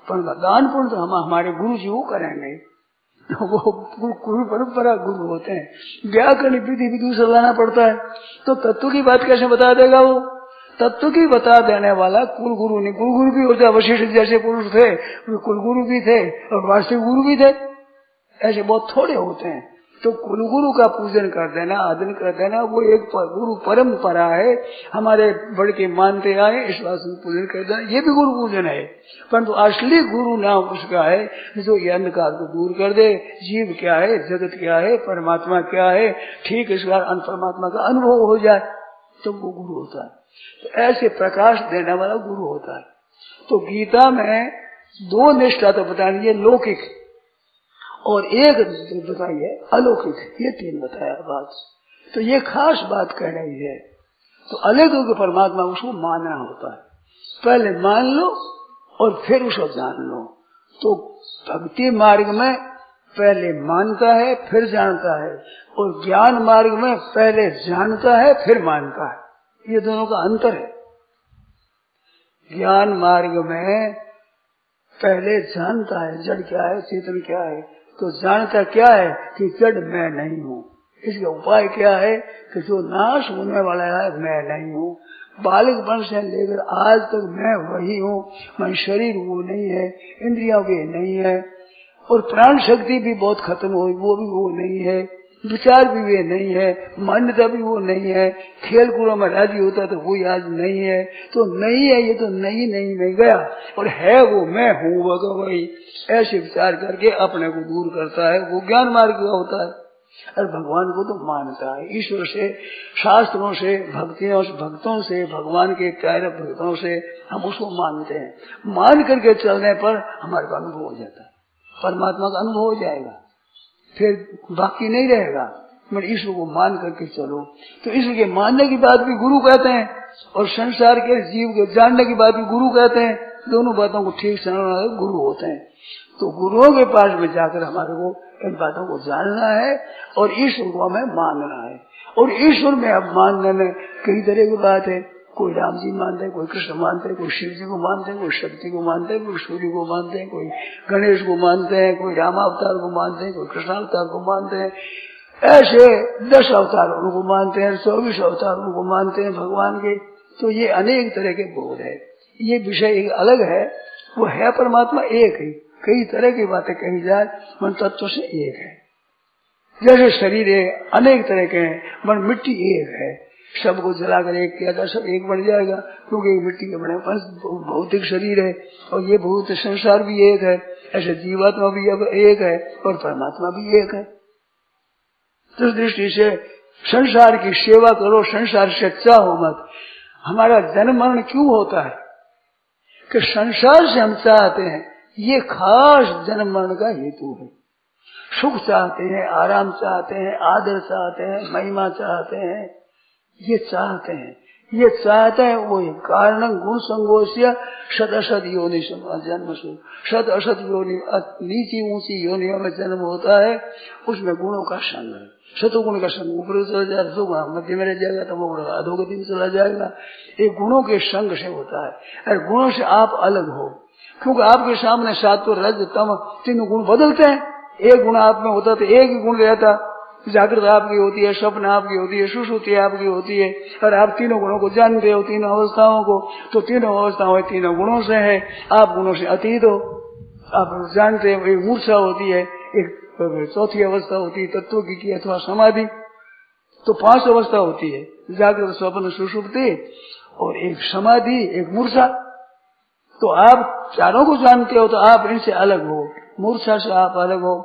पर दान पुण्य तो हम हमारे गुरु जी वो करेंगे, वो गुरु परंपरा गुरु होते हैं। व्याकरण विधि विदूषण लाना पड़ता है, तो तत्व की बात कैसे बता देगा वो? तत्व की बता देने वाला कुल गुरु नहीं, कुल गुरु भी होता है। वशिष्ठ जैसे पुरुष थे वे कुल गुरु भी थे और वास्तविक गुरु भी थे, ऐसे बहुत थोड़े होते हैं। तो कुल गुरु का पूजन कर देना, आदर कर देना, वो एक गुरु परंपरा है, हमारे बड़ के मानते आए, इस बात में पूजन कर देना, ये भी गुरु पूजन है। परंतु असली गुरु नाम उसका है जो ये अंधकार को दूर कर दे, जीव क्या है, जगत क्या है, परमात्मा क्या है, ठीक इस बार परमात्मा का अनुभव हो जाए तो वो गुरु होता है। तो ऐसे प्रकाश देने वाला गुरु होता है। तो गीता में दो निष्ठा तो बतानी है, लौकिक और एक बताई है अलौकिक, ये तीन बताया बात। तो ये खास बात कह रही है। तो अलौकिक परमात्मा उसको मानना होता है, पहले मान लो और फिर उसको जान लो। तो भक्ति मार्ग में पहले मानता है फिर जानता है, और ज्ञान मार्ग में पहले जानता है फिर मानता है। ये दोनों का अंतर है। ज्ञान मार्ग में पहले जानता है जड़ क्या है, चेतन क्या है। तो जानता क्या है कि जड़ मैं नहीं हूँ। इसका उपाय क्या है कि जो नाश होने वाला है मैं नहीं हूँ। बालकपन से लेकर आज तक मैं वही हूँ। मैं शरीर वो नहीं है, इंद्रियां भी नहीं है, और प्राण शक्ति भी बहुत खत्म हुई, वो भी वो नहीं है, विचार भी वे नहीं है, मान्यता भी वो नहीं है, खेल कूदों में राजी होता तो वो आज नहीं है। तो नहीं है, ये तो नहीं नहीं में गया, और है वो मैं हूँ वही। ऐसे विचार करके अपने को दूर करता है, वो ज्ञान मार्ग का होता है। और भगवान को तो मानता है, ईश्वर से, शास्त्रों से, भक्तियों से, भक्तों से, भगवान के प्यारे भक्तों से हम उसको मानते हैं। मान करके चलने पर हमारे को अनुभव हो जाता है, परमात्मा का अनुभव हो जाएगा, फिर बाकी नहीं रहेगा। मैं ईश्वर को मान करके चलो। तो ईश्वर के मानने की बात भी गुरु कहते हैं, और संसार के जीव के जानने की बात भी गुरु कहते हैं। दोनों बातों को ठीक समझने वाले गुरु होते हैं। तो गुरुओं के पास में जाकर हमारे को इन बातों को जानना है और ईश्वर को हमें मानना है। और ईश्वर में अब मानने में कई तरह की बात है। कोई राम जी मानते हैं, कोई कृष्ण मानते हैं, कोई शिव जी को मानते हैं, कोई शक्ति को मानते हैं, कोई सूर्य को मानते हैं, कोई गणेश को मानते हैं, कोई रामावतार को मानते हैं, कोई कृष्णावतार को मानते हैं। ऐसे दस अवतारों को मानते हैं, चौबीस अवतारों को मानते हैं भगवान के। तो ये अनेक तरह के बोध है। ये विषय एक अलग है, वो है परमात्मा एक ही। कई तरह की बातें कही जाए, मन तत्व से एक है। जैसे शरीर है, अनेक तरह के हैं, मन मिट्टी एक है। सबको जलाकर एक किया था, सब एक बन जाएगा, क्योंकि मिट्टी के बने भौतिक शरीर है और ये भौतिक संसार भी एक है। ऐसे जीवात्मा भी अब एक है और परमात्मा भी एक है। तो इस दृष्टि से संसार की सेवा करो, संसार से चाहो मत। हमारा जन्म मरण क्यों होता है कि संसार से हम चाहते हैं, ये खास जन्म मरण का हेतु है। सुख चाहते हैं, आराम चाहते हैं, आदर चाहते हैं, महिमा चाहते हैं, ये चाहते हैं। ये चाहते हैं वो कारण गुण संगोष्य सत असत योनि जन्म से। सत असत योनि, नीची ऊंची योनियों में जन्म होता है, उसमें गुणों का संग है। सतोगुण का संग ऊपर चला जाएगा, रजोगुण मध्य में रह जाएगा, तो वो अधोगति में चला जाएगा। ये गुणों के संग से होता है। और गुणों से आप अलग हो, क्योंकि आपके सामने सातों रज तम तीनों गुण बदलते हैं। एक गुण आप में होता तो एक ही गुण रहता। जागृत आपकी होती है, स्वप्न आपकी होती है, सुषुप्ति आपकी होती है, और आप तीनों गुणों को जानते हो, तीनों अवस्थाओं को। तो तीनों अवस्थाओं तीनों गुणों से है, आप गुणों से अतीत हो। आप जानते हो एक मूर्छा होती है, एक चौथी अवस्था होती है तत्व की अथवा समाधि। तो पांच अवस्था होती है, जागृत, स्वप्न, सुषुप्ति और एक समाधि, एक मूर्छा। तो आप चारों को जानते हो, तो आप इनसे अलग हो। मूर्छा से आप अलग हो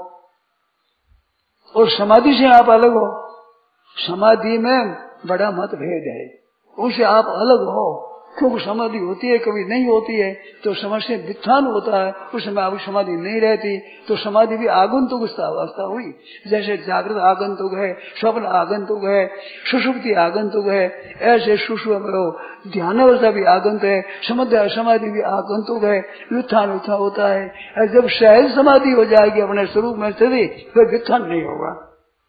और समाधि से आप अलग हो। समाधि में बड़ा मतभेद है, उनसे आप अलग हो। क्योंकि समाधि होती है, कभी नहीं होती है, तो समस्या वित्थान होता है। उस समय आपकी समाधि नहीं रहती, तो समाधि भी आगंतुक अवस्था हुई। जैसे जागृत आगंतुक है, स्वप्न आगंतुक है, सुषुप्ति आगंतुक है, ऐसे सुषुप्ति ध्यान अवस्था भी आगंतुक है, समाधि भी आगंतुक है। वित्थान वित्थान होता है। और जब सहज समाधि हो जाएगी अपने स्वरूप में स्थिति, फिर वित्थान नहीं होगा।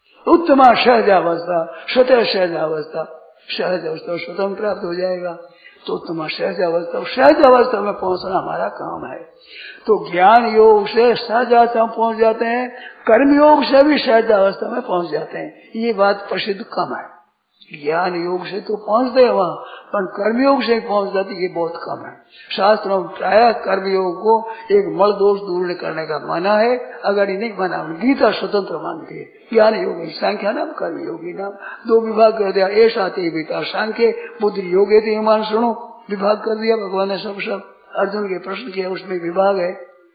उत्तमा सहज अवस्था, स्वतः सहज अवस्था, सहज अवस्था स्वतः प्राप्त हो जाएगा। तो तुम सहज अवस्था सहज अवस्था में पहुंचना हमारा काम है। तो ज्ञान योग से सहज अवस्था में पहुंच जाते हैं, कर्म योग से भी सहज अवस्था में पहुंच जाते हैं। ये बात प्रसिद्ध कम है। ज्ञान योग से तो पहुंचते हैं वहां, पर कर्मयोग से पहुंच जाती ये बहुत कम है। शास्त्रों में प्राय कर्मयोग को एक मल दोष दूर करने का माना है, अगर इन्हें माना गीता स्वतंत्र मानती है। ज्ञान योग सांख्या नाम कर्मयोगी नाम दो विभाग कर दिया, ऐसा बीता सांख्य बुद्धि योगे थे मान सुनो विभाग कर दिया भगवान ने। सब सब अर्जुन के प्रश्न किया उसमें विभाग है।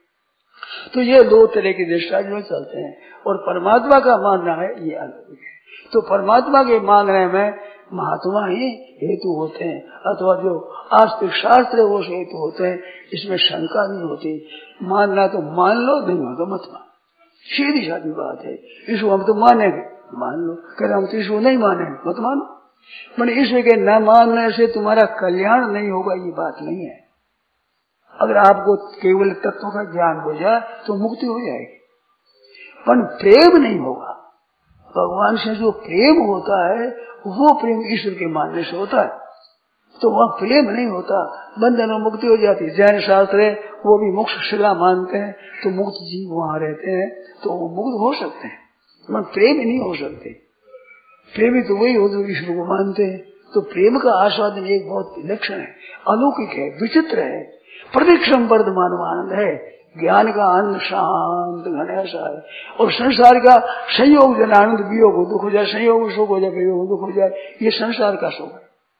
तो ये दो तरह के दृष्टांत में चलते हैं और परमात्मा का मानना है ये अलग है। तो परमात्मा के मानने में महात्मा ही हेतु होते हैं अथवा जो आस्तिक शास्त्र है वो हेतु होते हैं, इसमें शंका नहीं होती। मानना तो मान लो, नहीं हो तो मत मान, सीधी सादी बात है। इसको हम तो मानेंगे, मान लो, कहते हम तो इसको नहीं मानेंगे मत मानो। मैंने इसलिए के न मानने से तुम्हारा कल्याण नहीं होगा ये बात नहीं है। अगर आपको केवल तत्व का ज्ञान हो जाए तो मुक्ति हो जाएगी, पर प्रेम नहीं होगा। भगवान से जो प्रेम होता है वो प्रेम ईश्वर के मानने से होता है, तो वह प्रेम नहीं होता, बंधन और मुक्ति हो जाती है। जैन शास्त्र है वो भी मोक्ष शिला मानते हैं, तो मुक्त जीव वहां रहते हैं तो वो मुक्त हो सकते हैं, मगर प्रेम नहीं हो सकते। प्रेमी तो वही हो जो ईश्वर को मानते हैं। तो प्रेम का आस्वादन एक बहुत विलक्षण है, अलौकिक है, विचित्र है, प्रतिक्षण वर्धमान आनंद है। ज्ञान का आनंद शांत घनेसा है और संसार का संयोग जन आनंद वियोग हो दुख हो जाए, संयोग सुख हो जाए, वियोग दुख हो जाए, ये संसार का सुख है।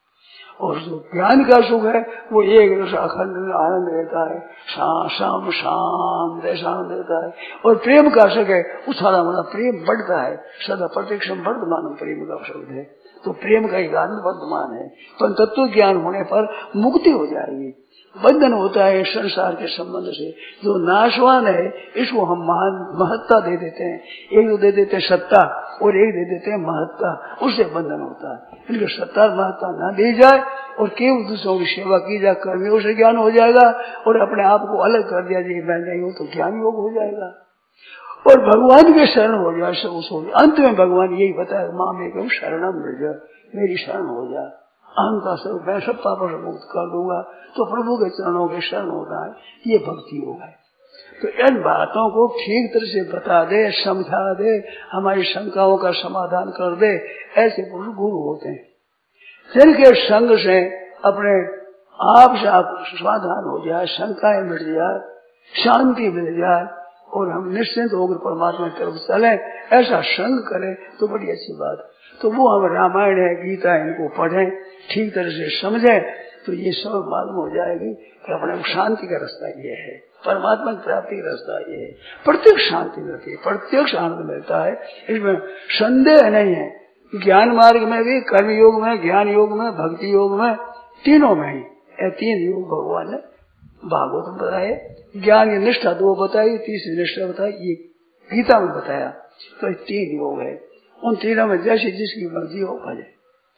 और जो ज्ञान का सुख है वो एक अखंड आनंद रहता है, शाम शांत आनंद रहता है। और प्रेम का सुख है उछाला वाला प्रेम बढ़ता है, सदा प्रतिक्षण वर्धमान प्रेम का शब्द है। तो प्रेम का एक आनंद वर्धमान है, पर तत्व ज्ञान होने पर मुक्ति हो जाएगी। बंधन होता है संसार के संबंध से, जो नाशवान है इसको हम महान महत्ता दे देते हैं। एक तो दे देते हैं सत्ता और एक दे देते हैं महत्ता, उससे बंधन होता है। इनको सत्ता महत्ता न दी जाए और केवल दूसरों की सेवा की जाए, कर्मियों से ज्ञान हो जाएगा। और अपने आप को अलग कर दिया जाए मैं नहीं हूँ तो ज्ञान योग हो जाएगा और भगवान के शरण हो जाए सब उसको। अंत में भगवान यही बताया माँ में शरणम मिल जाए, मेरी शरण हो जाए, अहंकार स्वरूप मैं सब पापों से मुक्त कर दूंगा। तो प्रभु के चरणों के शरण होता है, ये भक्ति योग है। तो इन बातों को ठीक तरह से बता दे, समझा दे, हमारी शंकाओं का समाधान कर दे, ऐसे पुरुष गुरु होते हैं जिनके संग से अपने आप से आप समाधान हो जाए, शंकाएं मिट जाए, शांति मिल जाए और हम निश्चिंत होकर परमात्मा की तरफ चले। ऐसा संग करें तो बड़ी अच्छी बात है। तो वो हम रामायण है, गीता है, इनको पढ़ें, ठीक तरह से समझें तो ये सब मालूम हो जाएगी कि अपने शांति का रास्ता ये है, परमात्मा की प्राप्ति का रास्ता ये है। प्रत्यक्ष शांति मिलती है, प्रत्यक्ष आनंद मिलता है, इसमें संदेह नहीं है। ज्ञान मार्ग में भी, कर्म योग में, ज्ञान योग में, भक्ति योग में, तीनों में ही ये तीन योग भगवान ने भागवत में बताए। ज्ञान की निष्ठा दो बताई, तीसरी निष्ठा बताई ये गीता में बताया। तो ये तीन योग है, उन तीनों में जैसे जिसकी मर्जी हो भजे।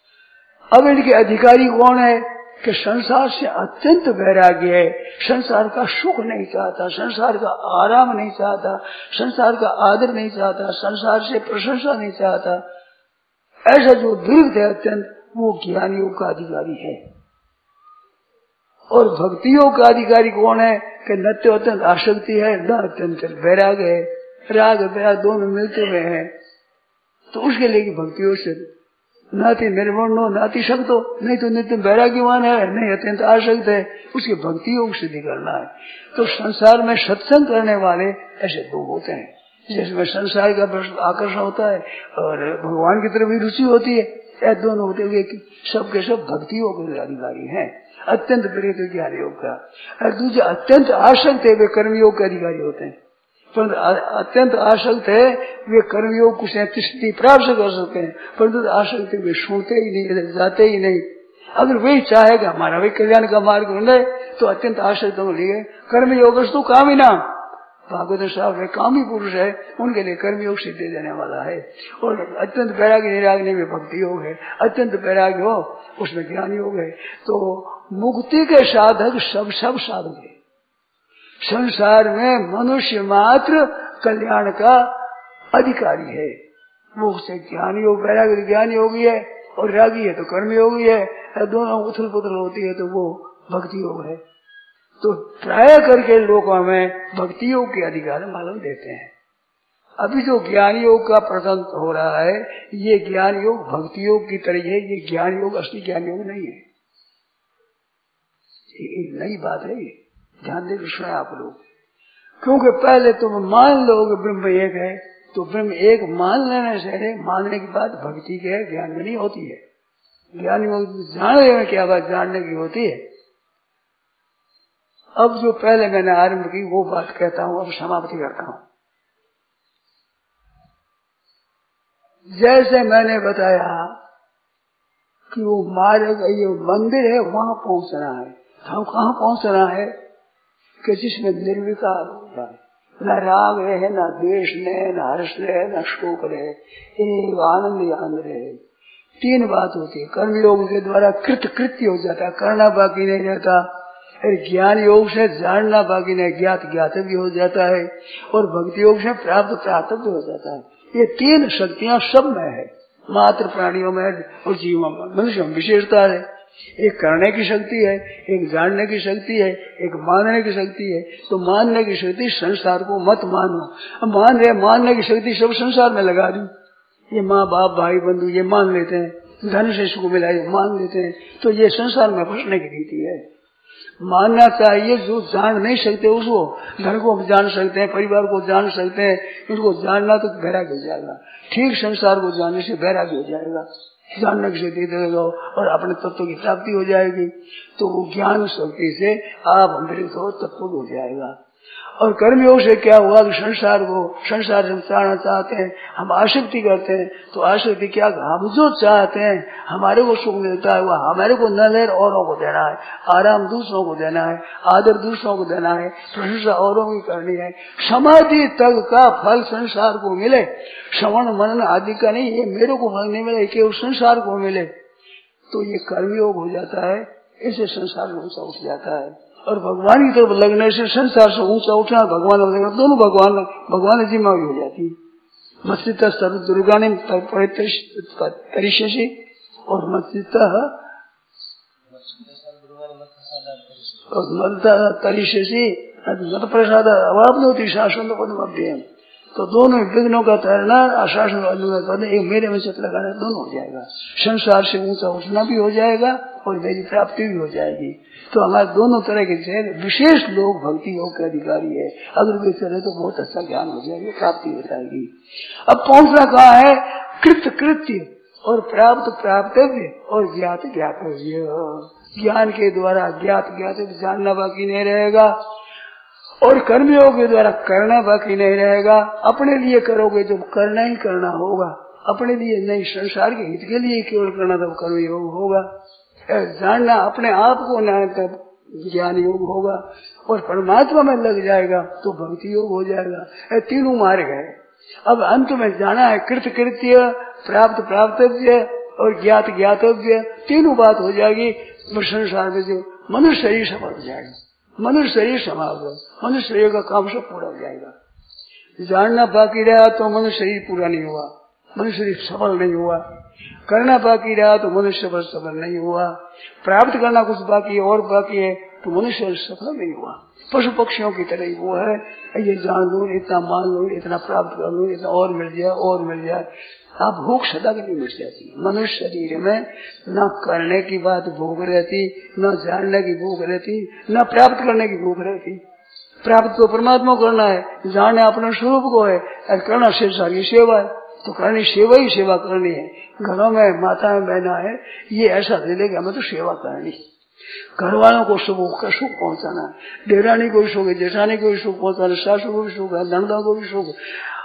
अब इनके अधिकारी कौन है कि संसार से अत्यंत वैराग्य है, संसार का सुख नहीं चाहता, संसार का आराम नहीं चाहता, संसार का आदर नहीं चाहता, संसार से प्रशंसा नहीं चाहता। ऐसा जो दीर्घ है अत्यंत, वो ज्ञान योग का अधिकारी है। और भक्ति योग का अधिकारी कौन है कि न तो अत्यंत आसक्ति है, न अत्यंत वैराग है। राग वैराग दोनों मिलते हुए हैं, तो उसके लिए भक्ति योग से नाति निर्मण हो, नाति शक्त हो, नहीं तो नित्य वैराग्यवान है, नहीं अत्यंत आसक्त है, उसके भक्ति योग सिद्धि करना है। तो संसार में सत्संग करने वाले ऐसे दो होते हैं, जिसमें संसार का आकर्षण होता है और भगवान की तरफ भी रुचि होती है। ऐसे दोनों होते हुए सबके सब भक्ति योग के अधिकारी हैं, अत्यंत प्रिय तो ज्ञान योग का। और दूसरे अत्यंत आसक्त है वे कर्म योग के अधिकारी होते हैं, परंतु अत्यंत आसक्त है वे कर्मयोग को स्थिति प्राप्त कर सकते हैं, परंतु आसक्त वे सुनते ही नहीं, जाते ही नहीं। अगर वही चाहेगा हमारा वही कल्याण का मार्ग मिले तो अत्यंत आसक्त हो लिए कर्मयोग तो काम ही नाम भागवत साहब वे कामी पुरुष है, उनके लिए कर्मयोग सिद्धि देने वाला है। और अत्यंत वैराग्य निराग्नि में भक्ति योग है, अत्यंत वैराग्य हो उसमें ज्ञान योग है। तो मुक्ति के साधक सब सब साधक है। संसार में मनुष्य मात्र कल्याण का अधिकारी है, वो उसे ज्ञान योग वैराग्य ज्ञान योगी है और रागी है तो कर्म योगी है, दोनों उथल पुथल होती है तो वो भक्ति योग है। तो प्राय करके लोग हमें भक्ति योग के अधिकार मालूम देते हैं। अभी जो ज्ञान योग का प्रसंग हो रहा है, ये ज्ञान योग भक्ति योग की तरह है, ये ज्ञान योग असली ज्ञान योग नहीं है। ये नई बात है, ये ध्यान दे सुने आप लोग। क्योंकि पहले तुम मान लोगे ब्रह्म एक है, तो ब्रह्म एक मान लेने से मानने की बात भक्ति के ज्ञान में नहीं होती है। ज्ञान योग जानने में क्या बात जानने की होती है। अब जो पहले मैंने आरंभ की वो बात कहता हूँ, अब समाप्ति करता हूँ। जैसे मैंने बताया कि वो मार्ग, ये मंदिर है, वहां पहुंचना है। हम कहाँ पहुंचना है कि जिसमें निर्विकार होगा, न राग रहे, न द्वेष रहे, न हर्ष रहे, न शोक रहे, एक आनंद आनंद रहे। तीन बात होती है। कर्म योग के द्वारा कृत कृत्य हो जाता है, करना बाकी नहीं रहता। ज्ञान योग से जानना बाकी नहीं, ज्ञात ज्ञातव्य हो जाता है। और भक्ति योग से प्राप्त प्राप्तव्य हो जाता है। ये तीन शक्तियां सब में है, मात्र प्राणियों में और जीवों में, मनुष्य में विशेषता है। एक करने की शक्ति है, एक जानने की शक्ति है, एक मानने की शक्ति है। तो मानने की शक्ति संसार को मत मानो। मान रहे मानने की शक्ति सब संसार में लगा दी। ये माँ बाप भाई बंधु ये मान लेते हैं, धन से सुख मिला ये मान लेते हैं, तो ये संसार में फंसने की रीति है। मानना चाहिए जो जान नहीं सकते उसको। घर को जान सकते हैं, परिवार को जान सकते हैं, इनको जानना तो वैराग्य हो जाएगा। ठीक संसार को जानने से वैराग्य हो जाएगा, जानने की शक्ति देगा और अपने तत्व की प्राप्ति हो जाएगी। तो वो ज्ञान शक्ति से आप अमृत हो तत्व हो जाएगा। और कर्मयोग से क्या हुआ कि संसार को संसार से चाहना चाहते हैं, हम आसक्ति करते हैं। तो आसक्ति क्या, हम जो चाहते हैं हमारे को सुख मिलता है, वह हमारे को न ले औरों को देना है, आराम दूसरों को देना है, आदर दूसरों को देना है, प्रशंसा औरों की करनी है। समाधि तक का फल संसार को मिले, श्रवण मनन आदि का नहीं, ये मेरे को फल नहीं मिले, केवल संसार को मिले, तो ये कर्मयोग हो जाता है। इससे संसार में ऊंचा उठ जाता है। और भगवान की तरफ लगने से संसार से ऊंचा उठना, भगवान लगना, दोनों भगवान भगवान जिम्मेवारी हो जाती है। मस्जिद सर्व दुर्गा ने तरीशे और मस्जिद तरीशे मत प्रसाद अभाव होती शासन पद मध्य। तो दोनों विघ्नों का तैरना, आशासन पद एक मेरे में चित लगाना, दोनों हो जाएगा। संसार से ऊंचा उठना भी हो जाएगा और मेरी प्राप्ति भी हो जाएगी। तो हमारे दोनों तरह के विशेष लोग भक्ति योग के अधिकारी है। अगर वे चले तो बहुत अच्छा ज्ञान हो जाएगा, प्राप्ति हो जाएगी। अब पहुंचना कहा है, कृत कृत्य और प्राप्त प्राप्तव्य और ज्ञात ज्ञातव्य। ज्ञान के द्वारा ज्ञात ज्ञातव्य जानना बाकी नहीं रहेगा और कर्मयोग के द्वारा करना बाकी नहीं रहेगा। अपने लिए करोगे तो करना ही करना होगा, अपने लिए नहीं, संसार के हित के लिए केवल करना तब कर्मयोग होगा। जानना अपने आप को न तब ज्ञान योग होगा और परमात्मा में लग जाएगा तो भक्ति योग हो जाएगा। तीनों मार्ग है। अब अंत में जाना है कृत कृत्य, प्राप्त प्राप्तव्य और ज्ञात ज्ञातव्य, तीनों बात हो जाएगी। संसार में जो मनुष्य शरीर सफल हो जाएगा, मनुष्य शरीर समाप्त, मनुष्य शरीर का काम सब पूरा हो जाएगा। जानना बाकी रहा तो मनुष्य शरीर पूरा नहीं हुआ, मनुष्य शरीर सफल नहीं हुआ। करना बाकी रहा तो मनुष्य पर सफल नहीं हुआ। प्राप्त करना कुछ बाकी है और बाकी है तो मनुष्य सफल नहीं हुआ। पशु पक्षियों की तरह ही वो है, ये जान लूं, इतना मान लूं, इतना प्राप्त कर लूं, इतना और मिल जाए और मिल जाए। आप भूख सदा के लिए मिट जाती। मनुष्य शरीर में न करने की बात भूख रहती, न जानने की भूख रहती, न प्राप्त करने की भूख रहती। प्राप्त तो परमात्मा करना है, जानना अपने स्वरूप को है और करना शेष सारी सेवा है। तो करनी सेवा ही सेवा करनी है। घरों में माता में बहना है, ये ऐसा दे देगा हमें तो सेवा करनी। घर वालों को सुख का सुख पहुंचाना है, देरानी को भी सुख है, जेठानी को भी सुख पहुंचाना, सासू को भी सुख है, नंदा को भी सुख,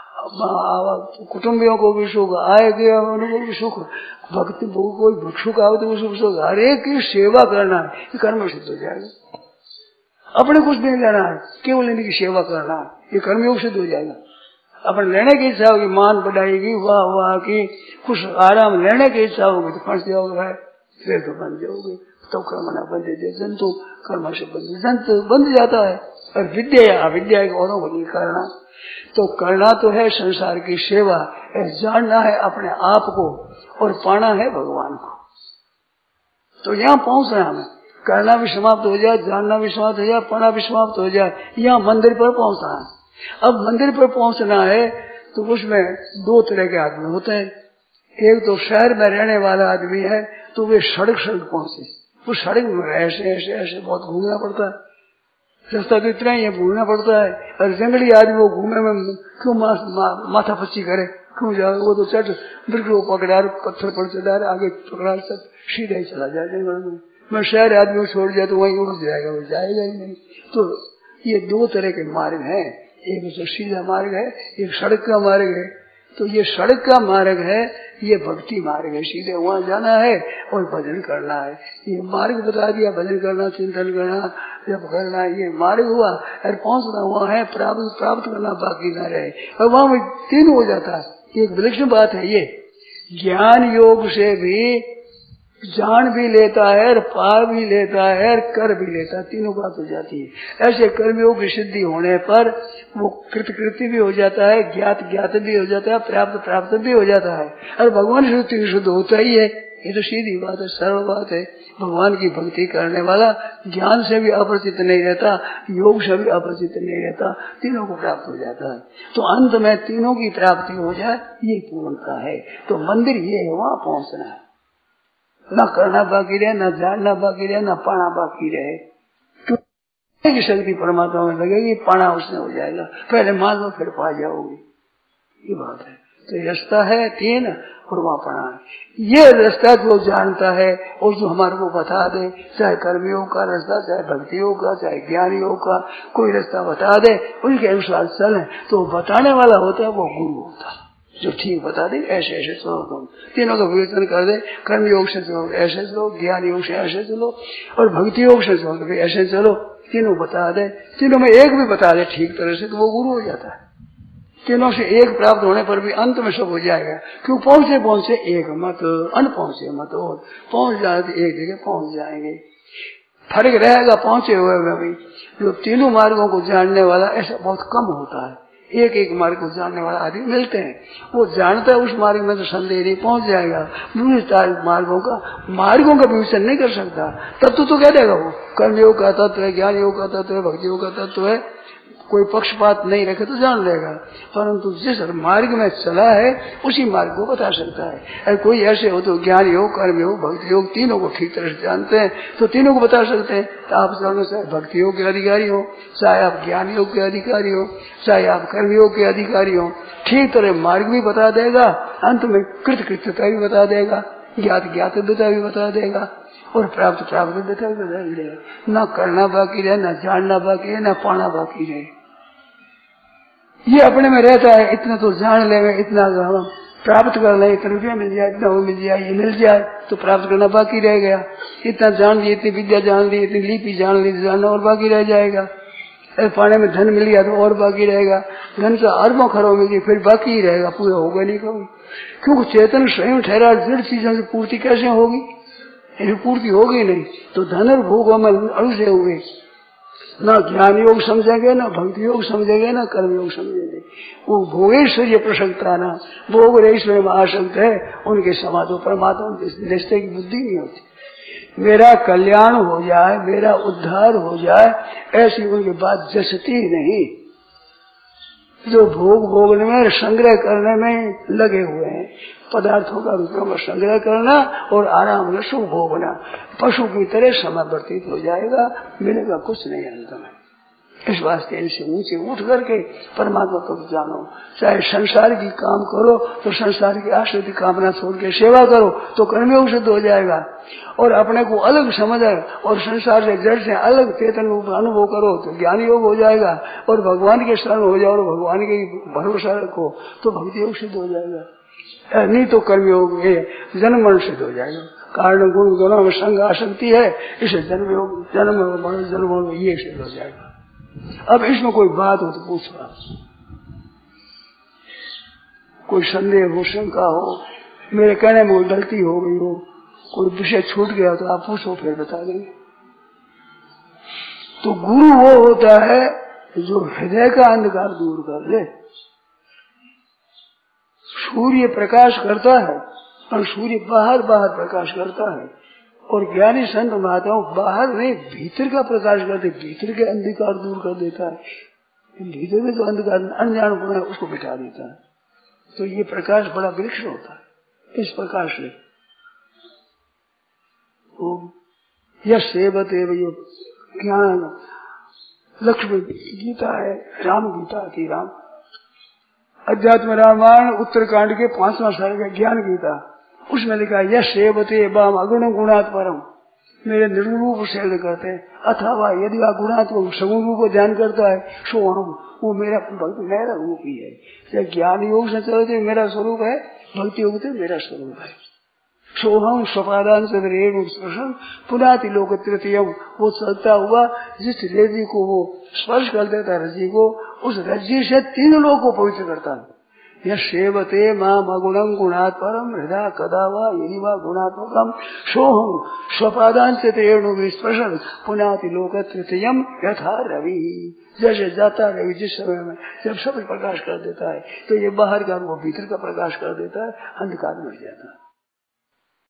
कुटुंबियों को भी सुख, आए गए उनको भी सुख, भक्ति कोई भिक्षुक आवे तो उसको सुख, हर एक की सेवा करना है, ये कर्म सिद्ध हो जाएगा। अपने कुछ नहीं लेना है, केवल इनकी सेवा करना है, ये कर्मयोग सिद्ध हो जाएगा। अपन लेने की इच्छा होगी, मान बढ़ाएगी, वाह वाह की, कुछ आराम लेने की इच्छा होगी तो फंस जाओगे भाई, फिर तो बन जाओगे। तो कर्मना बंद जंतु कर्म से बंद जंतु बंद जाता है। और विद्या अविद्या के औरों को नहीं करना, तो करना तो है संसार की सेवा, जानना है अपने आप को और पाना है भगवान को। तो यहाँ पहुंचना है हमें, करना भी समाप्त हो जाए, जानना भी समाप्त हो जाए, पढ़ना भी समाप्त हो जाए, यहाँ मंदिर पर पहुंचना है। अब मंदिर पर पहुंचना है तो उसमें दो तरह के आदमी होते हैं। एक तो शहर में रहने वाला आदमी है तो वे सड़क सड़क पहुंचे, वो सड़क में ऐसे ऐसे ऐसे बहुत घूमना पड़ता है, रास्ता तो इतना ही है, घूमना पड़ता है। और जंगली आदमी वो घूमे में क्यों मा, मा, माथा पच्ची करे, क्यों जाए, वो तो चट बिल्कुल वो पकड़ा पत्थर पर चला आगे पकड़ा सब सीधा ही चला जाए जंगल में। मैं शहर आदमी को छोड़ जाए तो वहीं उड़ जाएगा, वो जाएगा ही नहीं। तो ये दो तरह के मार्ग है, एक तो सीधा मार्ग है, एक सड़क का मार्ग है। तो ये सड़क का मार्ग है, ये भक्ति मार्ग है, सीधे वहां जाना है और भजन करना है। ये मार्ग बता दिया, भजन करना, चिंतन करना, जब करना, ये मार्ग हुआ। और पहुंचना हुआ है, प्राप्त प्राप्त करना बाकी न रहे। और वहां तीन हो जाता है। एक विलक्षण बात है ये, ज्ञान योग से भी जान भी लेता है और पा भी लेता है और कर भी लेता है, तीनों बात हो जाती है। ऐसे कर्मयोग की सिद्धि होने पर वो कृतकृति भी हो जाता है, ज्ञात ज्ञात भी हो जाता है, प्राप्त प्राप्त भी हो जाता है। और भगवान शुद्ध शुद्ध होता ही है, ये तो सीधी बात है, सरल बात है। भगवान की भक्ति करने वाला ज्ञान से भी अपरिचित नहीं रहता, योग से भी अपरिचित नहीं रहता, तीनों को प्राप्त हो जाता है। तो अंत में तीनों की प्राप्ति हो जाए, ये पूर्णता है। तो मंदिर ये है, वहां पहुंचना है। न करना बाकी रहे, न जानना बाकी रहे, न पाना बाकी रहे। की शक्ति परमात्मा में लगेगी, पाना उसने हो जाएगा। पहले मान लो फिर पा जाओगे, ये बात है। तो रास्ता है तीन और वहां पाना है। ये रास्ता जो जानता है और जो हमारे को बता दे, चाहे कर्मियों का रास्ता, चाहे भक्तियों का, चाहे ज्ञानियों का, कोई रास्ता बता दे, उनके अनुसार चले, तो बताने वाला होता है वो गुरु होता है, जो ठीक बता दे ऐसे ऐसे चलो, तुम तीनों का विवेचन कर दे। कर्म योग से चलो ऐसे चलो, ज्ञान योग से ऐसे चलो, और भक्ति योग से चलो तो ऐसे चलो, तीनों बता दे। तीनों में एक भी बता दे ठीक तरह से तो वो गुरु हो जाता है। तीनों से एक प्राप्त होने पर भी अंत में सब हो जाएगा। क्यों पहुंचे पहुंचे एक मत, अन पहुंचे मत, और पहुंच जाए तो एक जगह पहुंच जाएंगे। फर्क रहेगा पहुंचे हुए में भी। जो तीनों मार्गों को जानने वाला ऐसा बहुत कम होता है, एक एक मार्ग को जानने वाला आदमी मिलते हैं। वो जानता है उस मार्ग में तो संदेह नहीं, पहुंच जाएगा। दूसरे मार्गों का मार्गों का विवेचन नहीं कर सकता, तब तो, तो कह देगा वो कर्म योग का तत्व है, ज्ञान योग का तत्व है, भक्ति योग का तत्व है, कोई पक्षपात नहीं रखे तो जान लेगा। परंतु जिस मार्ग में चला है उसी मार्ग को बता सकता है। अगर कोई ऐसे हो तो ज्ञान योग, कर्म योग, भक्ति योग तीनों को ठीक तरह से जानते हैं तो तीनों को बता सकते हैं। तो आप दोनों चाहे भक्ति योग के अधिकारी हो, चाहे आप ज्ञान योग के अधिकारी हो, चाहे आप कर्म योग के अधिकारी हो, ठीक तरह मार्ग भी बता देगा, अंत में कृतकृत्यता भी बता देगा, ज्ञात ज्ञातव्यता भी बता देगा, और प्राप्त प्राप्त भी बता देगा। न करना बाकी रहे, न जानना बाकी रहे, न पाना बाकी रहे। ये अपने में रहता है, इतना तो जान लेंगे, इतना हम प्राप्त कर लें, इतना रुपया मिल जाए, इतना वो मिल जाए, ये मिल जाए तो प्राप्त करना बाकी रह गया। इतना जान ली, इतनी विद्या जान ली, इतनी लिपि जान ली, जानना और बाकी रह जाएगा। पाने में धन मिल गया तो और बाकी रहेगा। धन का अरबों खरों मिल गई फिर बाकी ही रहेगा, पूरा होगा नहीं कभी। क्योंकि चेतन स्वयं ठहरा, जड़ चीजों की पूर्ति कैसे होगी? यदि पूर्ति होगी नहीं तो धन और भोगों में अड़ुसे हुए, ना ज्ञान योग समझेंगे, ना भक्ति योग समझेंगे, ना कर्म योग समझेंगे। वो भोगेश्वर्य प्रसक्ता ना भोग ऐश्वर्य में आसक्त है, उनके समा तो परमात्मा रिश्ते की बुद्धि नहीं होती। मेरा कल्याण हो जाए, मेरा उद्धार हो जाए, ऐसी उनकी बात जसती नहीं। जो भोग भोगने में, संग्रह करने में लगे हुए हैं, पदार्थों का रुपयों का संग्रह करना और आराम से सुख भोगना, पशु की तरह समय व्यतीत हो जाएगा, मिलेगा कुछ नहीं अंत में। इस वास्ते इनसे ऊंचे उठ करके परमात्मा को जानो। चाहे संसार की काम करो तो संसार की आश्रित कामना छोड़ के सेवा करो तो कर्मयोग सिद्ध हो जाएगा। और अपने को अलग समझ और संसार से जड़ से अलग चेतन रूप अनुभव करो तो ज्ञान योग हो जाएगा। और भगवान के शरण हो जाओ और भगवान के भरोसा रखो तो भक्ति योग सिद्ध हो जाएगा। नहीं तो कर्मयोग जन्म मरण सिद्ध हो जाएगा। कारण गुण दोनों में संग आसक्ति है, इसे जन्म योग जन्म मरण जन्म ये सिद्ध हो जाएगा। अब इसमें कोई बात हो तो पूछो, कोई संदेह हो, शंका हो, मेरे कहने में कोई गलती हो गई हो, कोई विषय छूट गया तो आप पूछो, फिर बता देंगे। तो गुरु वो होता है जो हृदय का अंधकार दूर कर दे। सूर्य प्रकाश करता है और सूर्य बाहर बाहर प्रकाश करता है और ज्ञानी संत महात्माओं बाहर नहीं भीतर का प्रकाश करते, भीतर के अंधकार दूर कर देता है। भीतर में जो अंधकार अनजान गुण है उसको मिटा देता है। तो ये प्रकाश बड़ा वृक्ष होता है। इस प्रकाश से यश सेवते ज्ञान लक्ष्मी गीता है, राम गीता की राम अध्यात्म रामायण उत्तरकांड के पांचवा सर्ग है ज्ञान गीता। उसमें लिखा है यश सेवते बाम अगुण गुणात् परम, मेरे निर्गुण रूप सेवन करते हैं। अथवा यदि वह गुणात्मक सगुण रूप को ध्यान करता है सो हम वो मेरा भक्त मेरा रूप ही है। जब ज्ञान योग से चलते मेरा स्वरूप है, भक्ति योग से मेरा स्वरूप है। सोहम स्वपादान से रेणु स्पर्शन पुनाति लोक तृतीयम, वो चलता हुआ जिस रज्जु को वो स्पर्श कर देता है, रज्जु को, उस रज्जु से तीन लोग को पवित्र करता है। यह सेवते माम अगुणं गुणात् परम हृदय कदा वा यदि वा गुणात्मकम सोहम स्वपादान से रेणु स्पर्शन पुनाति लोक तृतीयम यथा रवि, जैसे जाता रवि जिस समय में जब सब प्रकाश कर देता है तो ये बाहर का वो भीतर का प्रकाश कर देता है, अंधकार मिट जाता है।